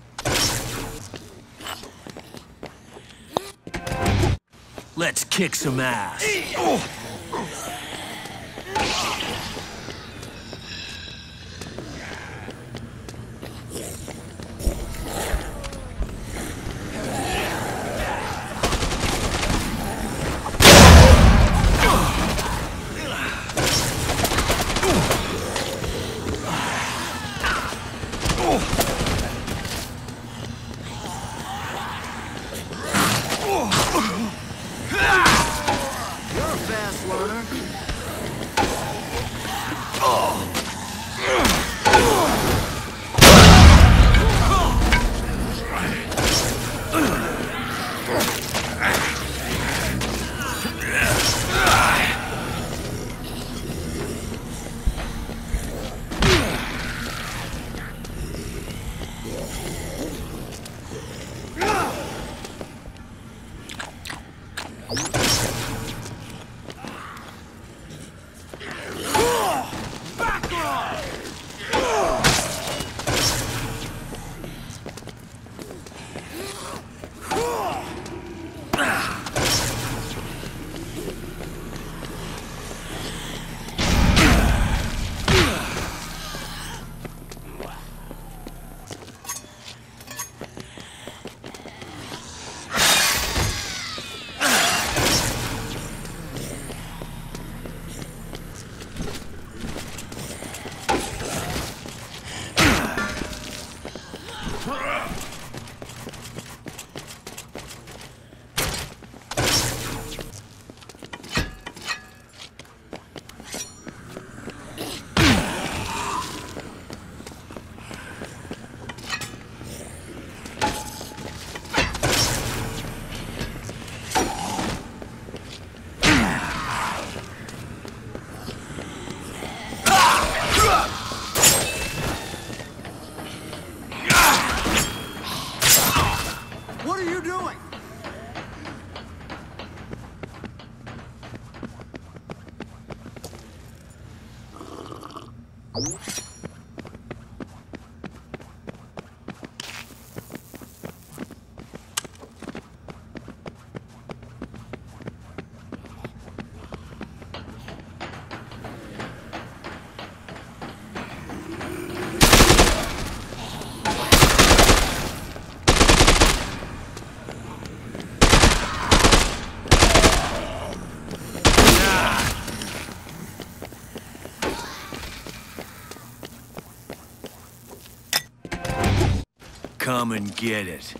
Let's kick some ass. Oh. Come and get it.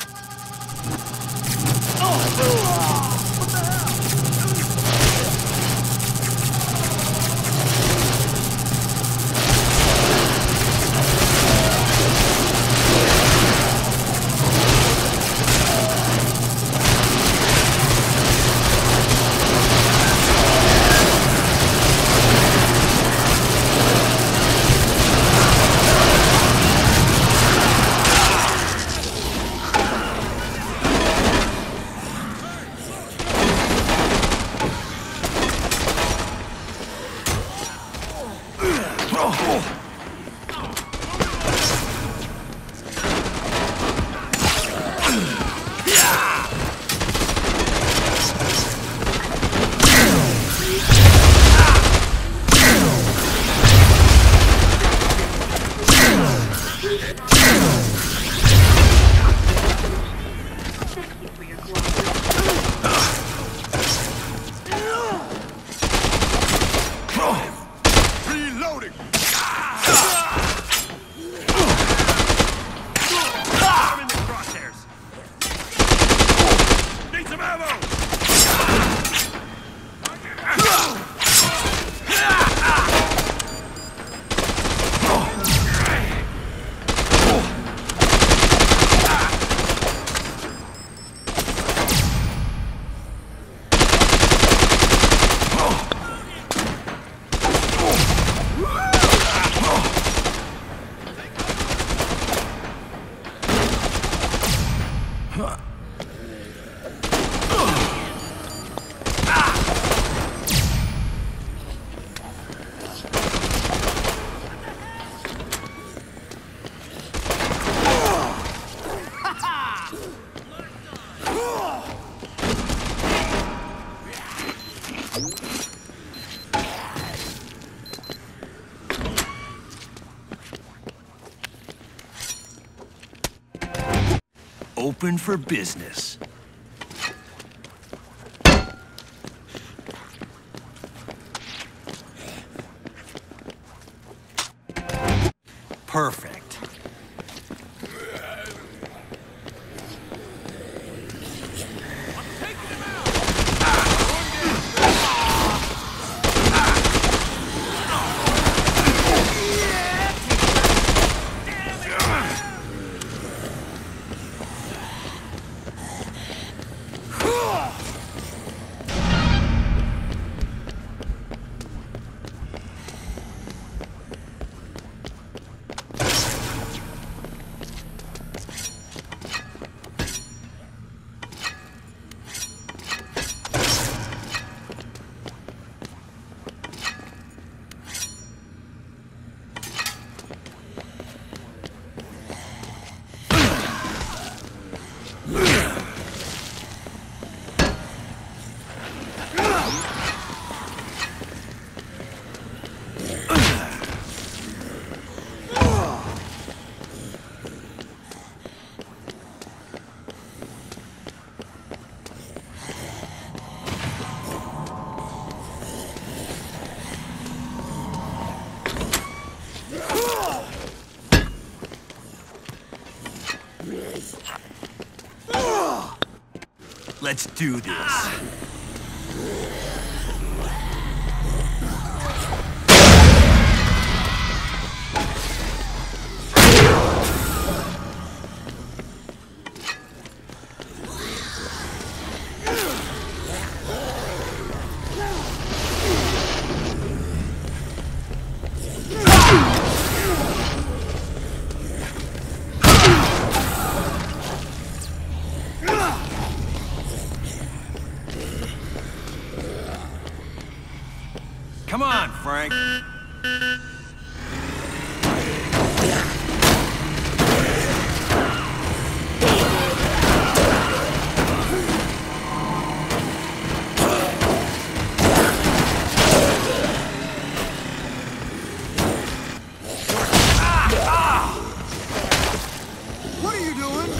Open for business. Perfect. Let's do this. Come on, Frank. What are you doing?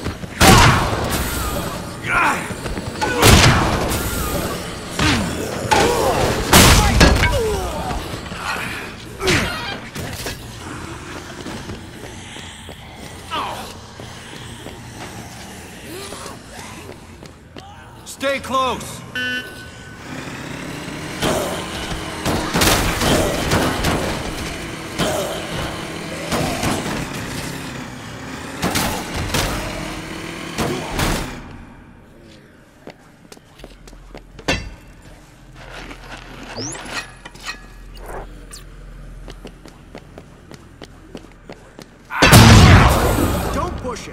Ah! Stay close! Don't push it.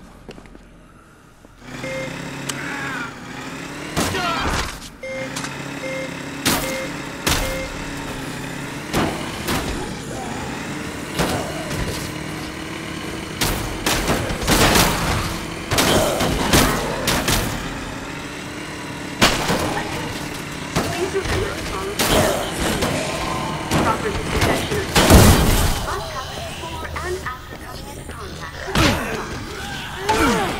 Please remember to follow the steps. Proper disinfection of surfaces must happen before and after coming into contact with the spot.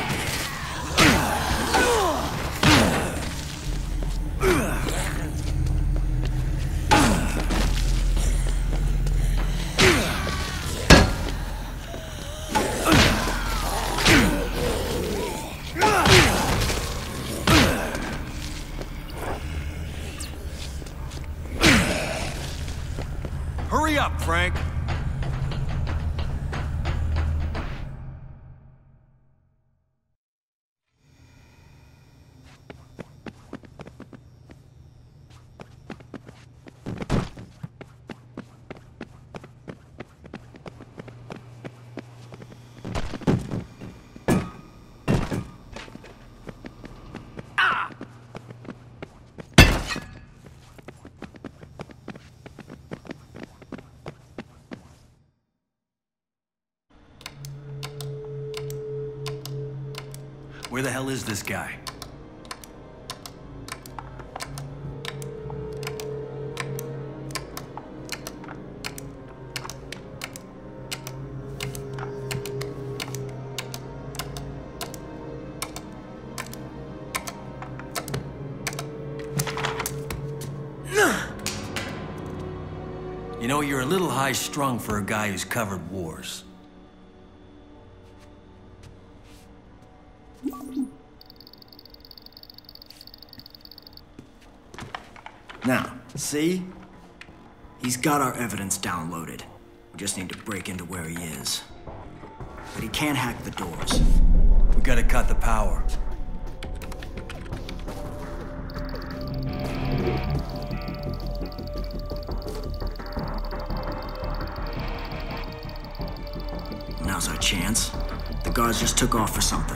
Hurry up, Frank! Where the hell is this guy? You know, you're a little high-strung for a guy who's covered wars. Now, see? He's got our evidence downloaded. We just need to break into where he is. But he can't hack the doors. We gotta cut the power. Now's our chance. The guards just took off for something.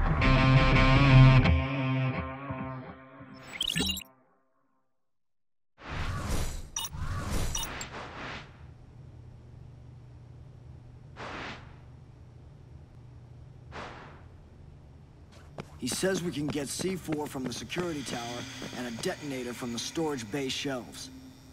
He says we can get C four from the security tower and a detonator from the storage bay shelves.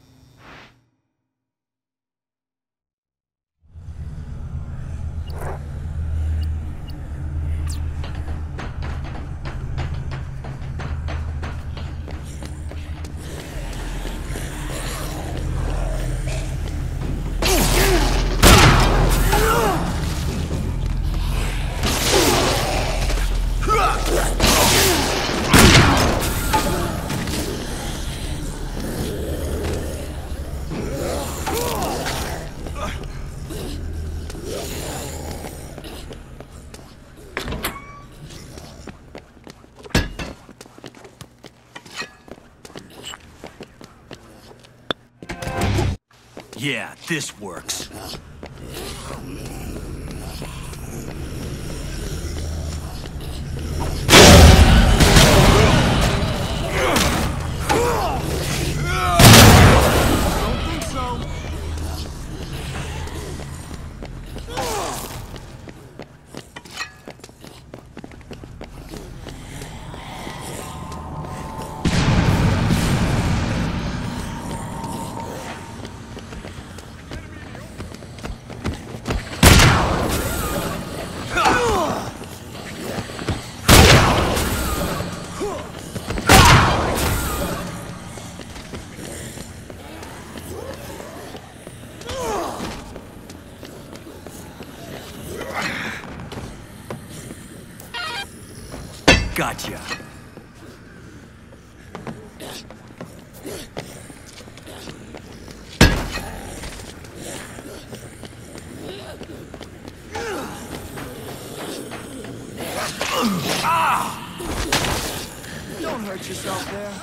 Yeah, this works. Gotcha. Don't hurt yourself there.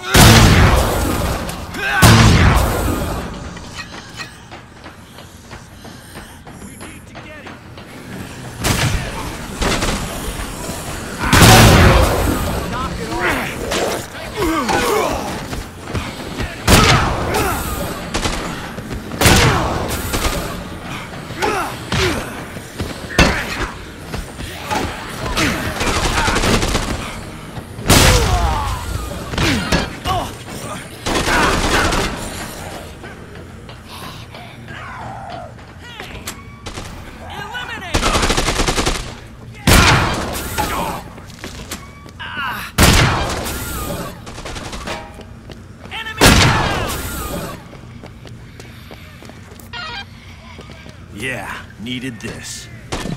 Yeah, needed this.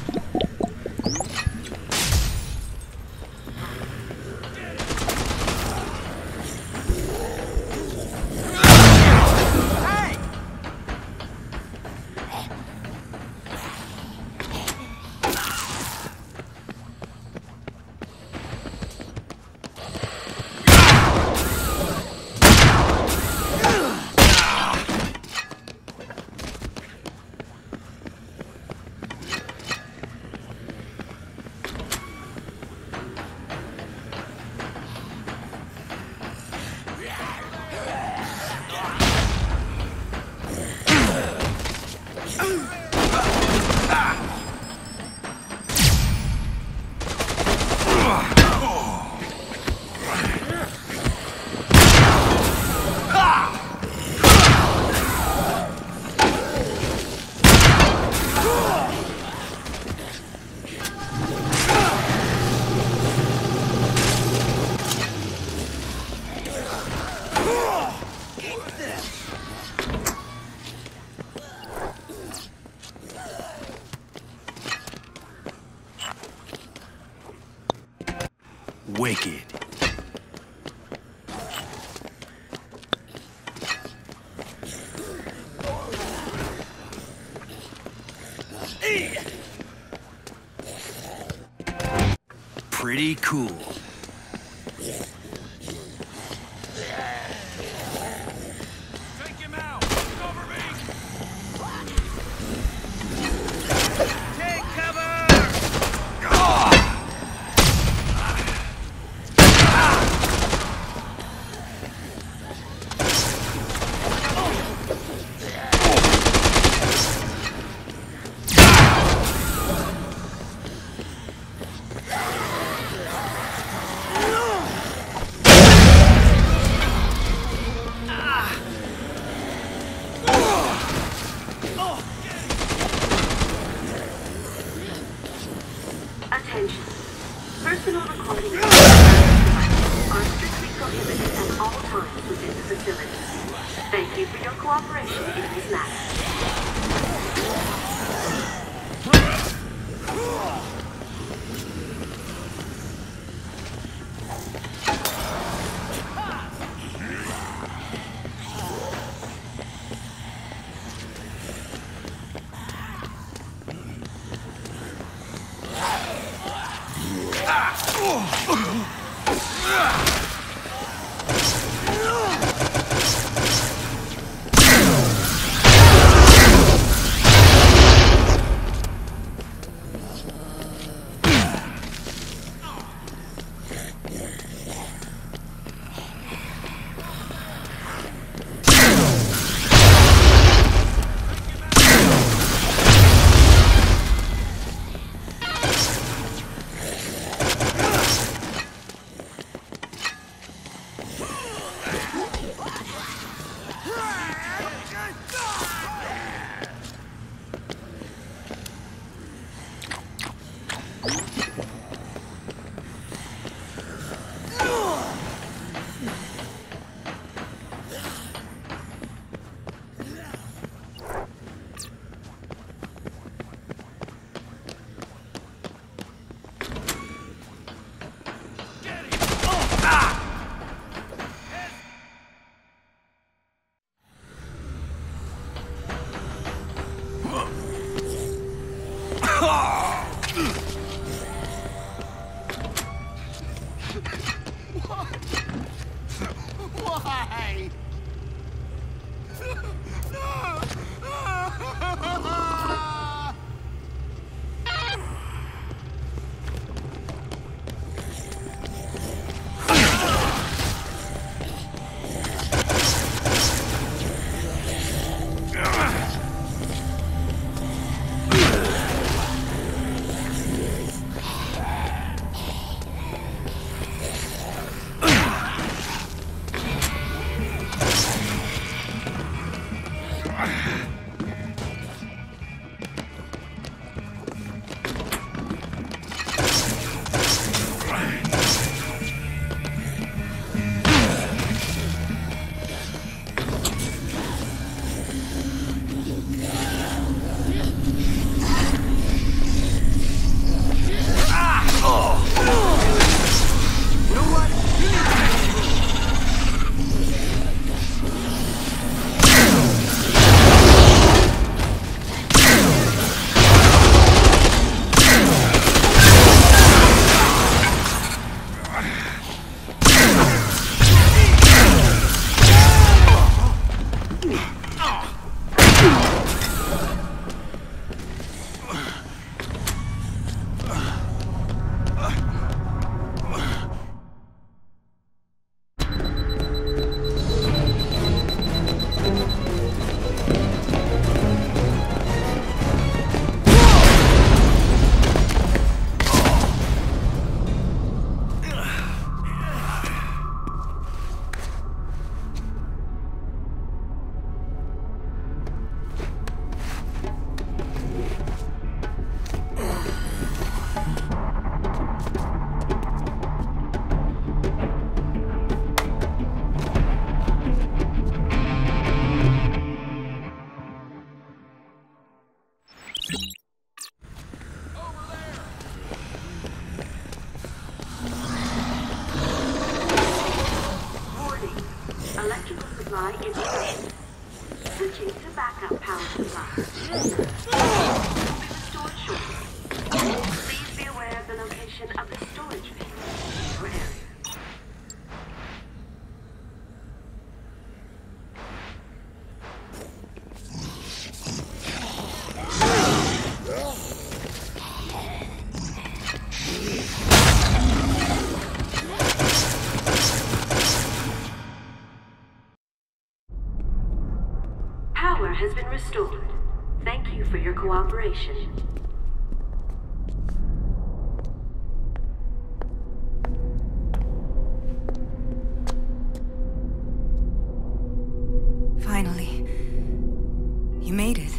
Wicked. Pretty cool. Take him out! Cover me! Take cover! Attention. Personal recording are strictly prohibited at all times within the facility. Thank you for your cooperation in this matter. Restored shortly. Please be aware of the location of the storage bin in your area. Power has been restored. Thank you for your cooperation. Finally. You made it.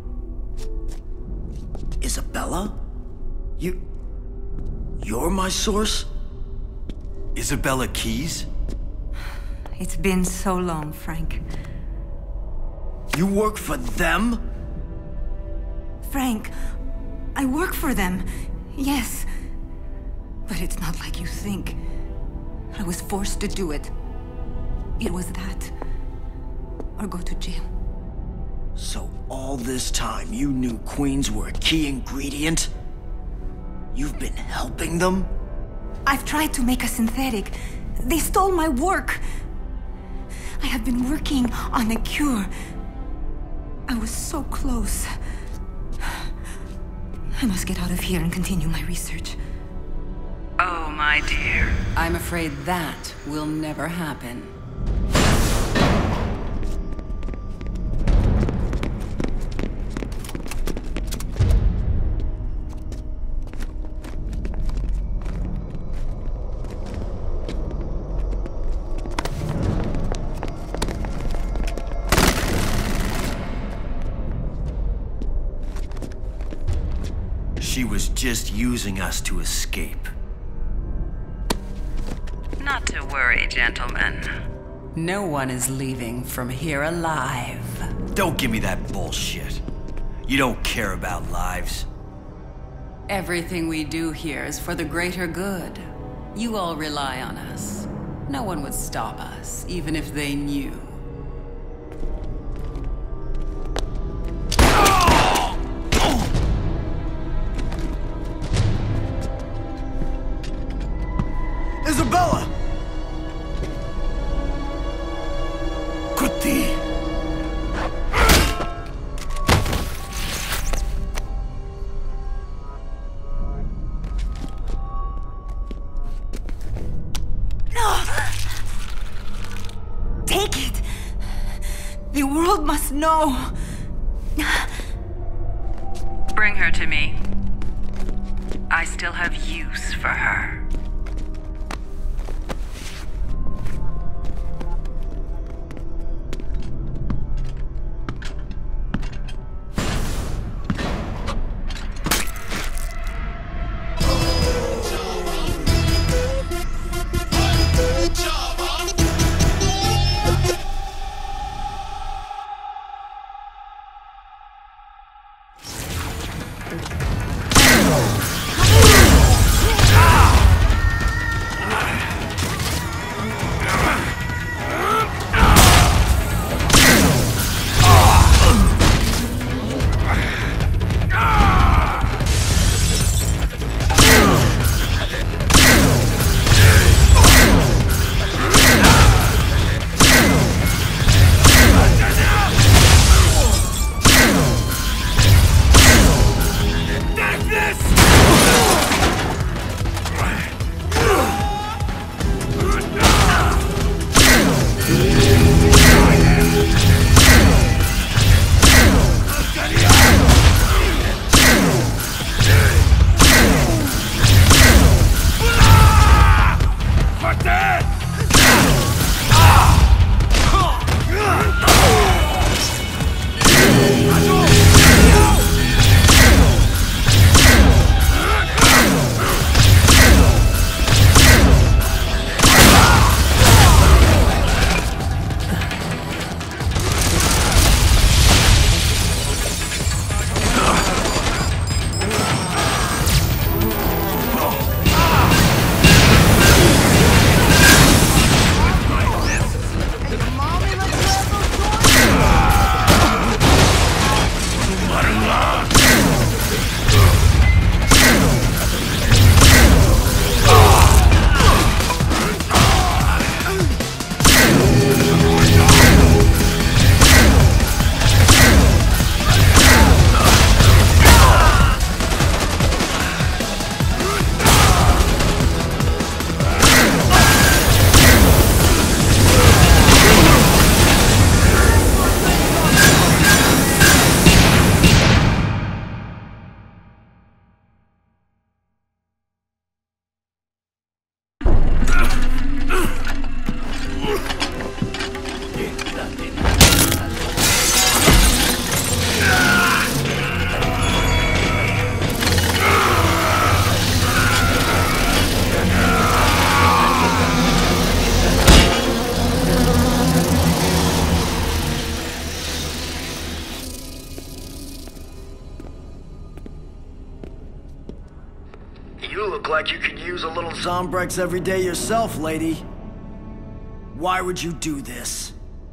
Isabella? You... You're my source? Isabella Keys? It's been so long, Frank. You work for them? Frank, I work for them, yes. But it's not like you think. I was forced to do it. It was that, or go to jail. So all this time you knew Queens were a key ingredient? You've been helping them? I've tried to make a synthetic. They stole my work. I have been working on a cure. I was so close. I must get out of here and continue my research. Oh, my dear. I'm afraid that will never happen. She was just using us to escape. Not to worry, gentlemen. No one is leaving from here alive. Don't give me that bullshit. You don't care about lives. Everything we do here is for the greater good. You all rely on us. No one would stop us, even if they knew. Isabella! Kuti! No! Take it! The world must know! Bring her to me. I still have use for her. look like you could use a little Zombrex every day yourself, lady. Why would you do this?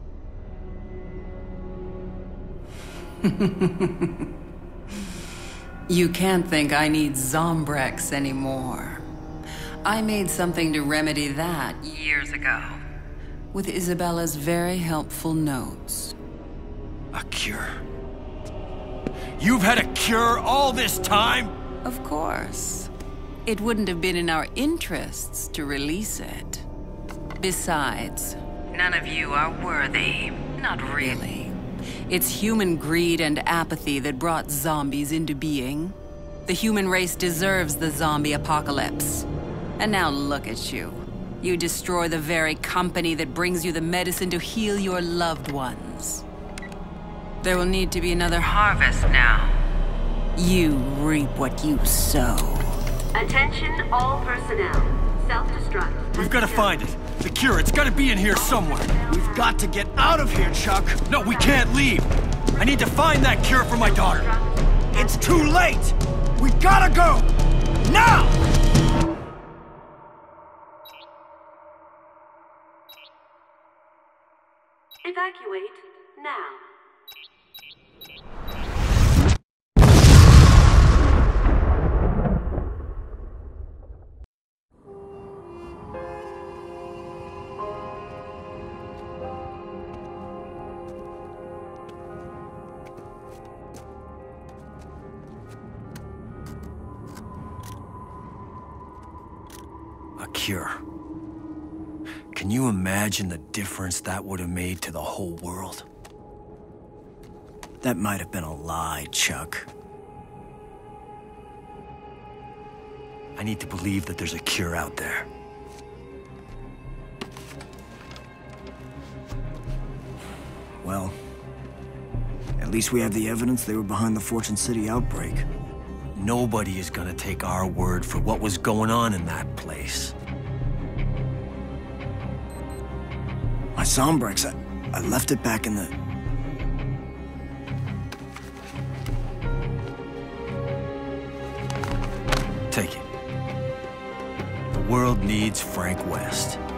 You can't think I need Zombrex anymore. I made something to remedy that years ago, with Isabella's very helpful notes. A cure? You've had a cure all this time? Of course. It wouldn't have been in our interests to release it. Besides, none of you are worthy. Not really. It's human greed and apathy that brought zombies into being. The human race deserves the zombie apocalypse. And now look at you. You destroy the very company that brings you the medicine to heal your loved ones. There will need to be another harvest now. You reap what you sow. Attention all personnel. Self-destruct. We've got to find it. The cure, it's got to be in here somewhere. We've got to get out of here, Chuck. No, we can't leave. I need to find that cure for my daughter. It's too late. We gotta go. Now! Evacuate now. A cure. Can you imagine the difference that would have made to the whole world? That might have been a lie, Chuck. I need to believe that there's a cure out there. Well, at least we have the evidence they were behind the Fortune City outbreak. Nobody is gonna take our word for what was going on in that place. My Zombrex, I, I left it back in the... Take it. The world needs Frank West.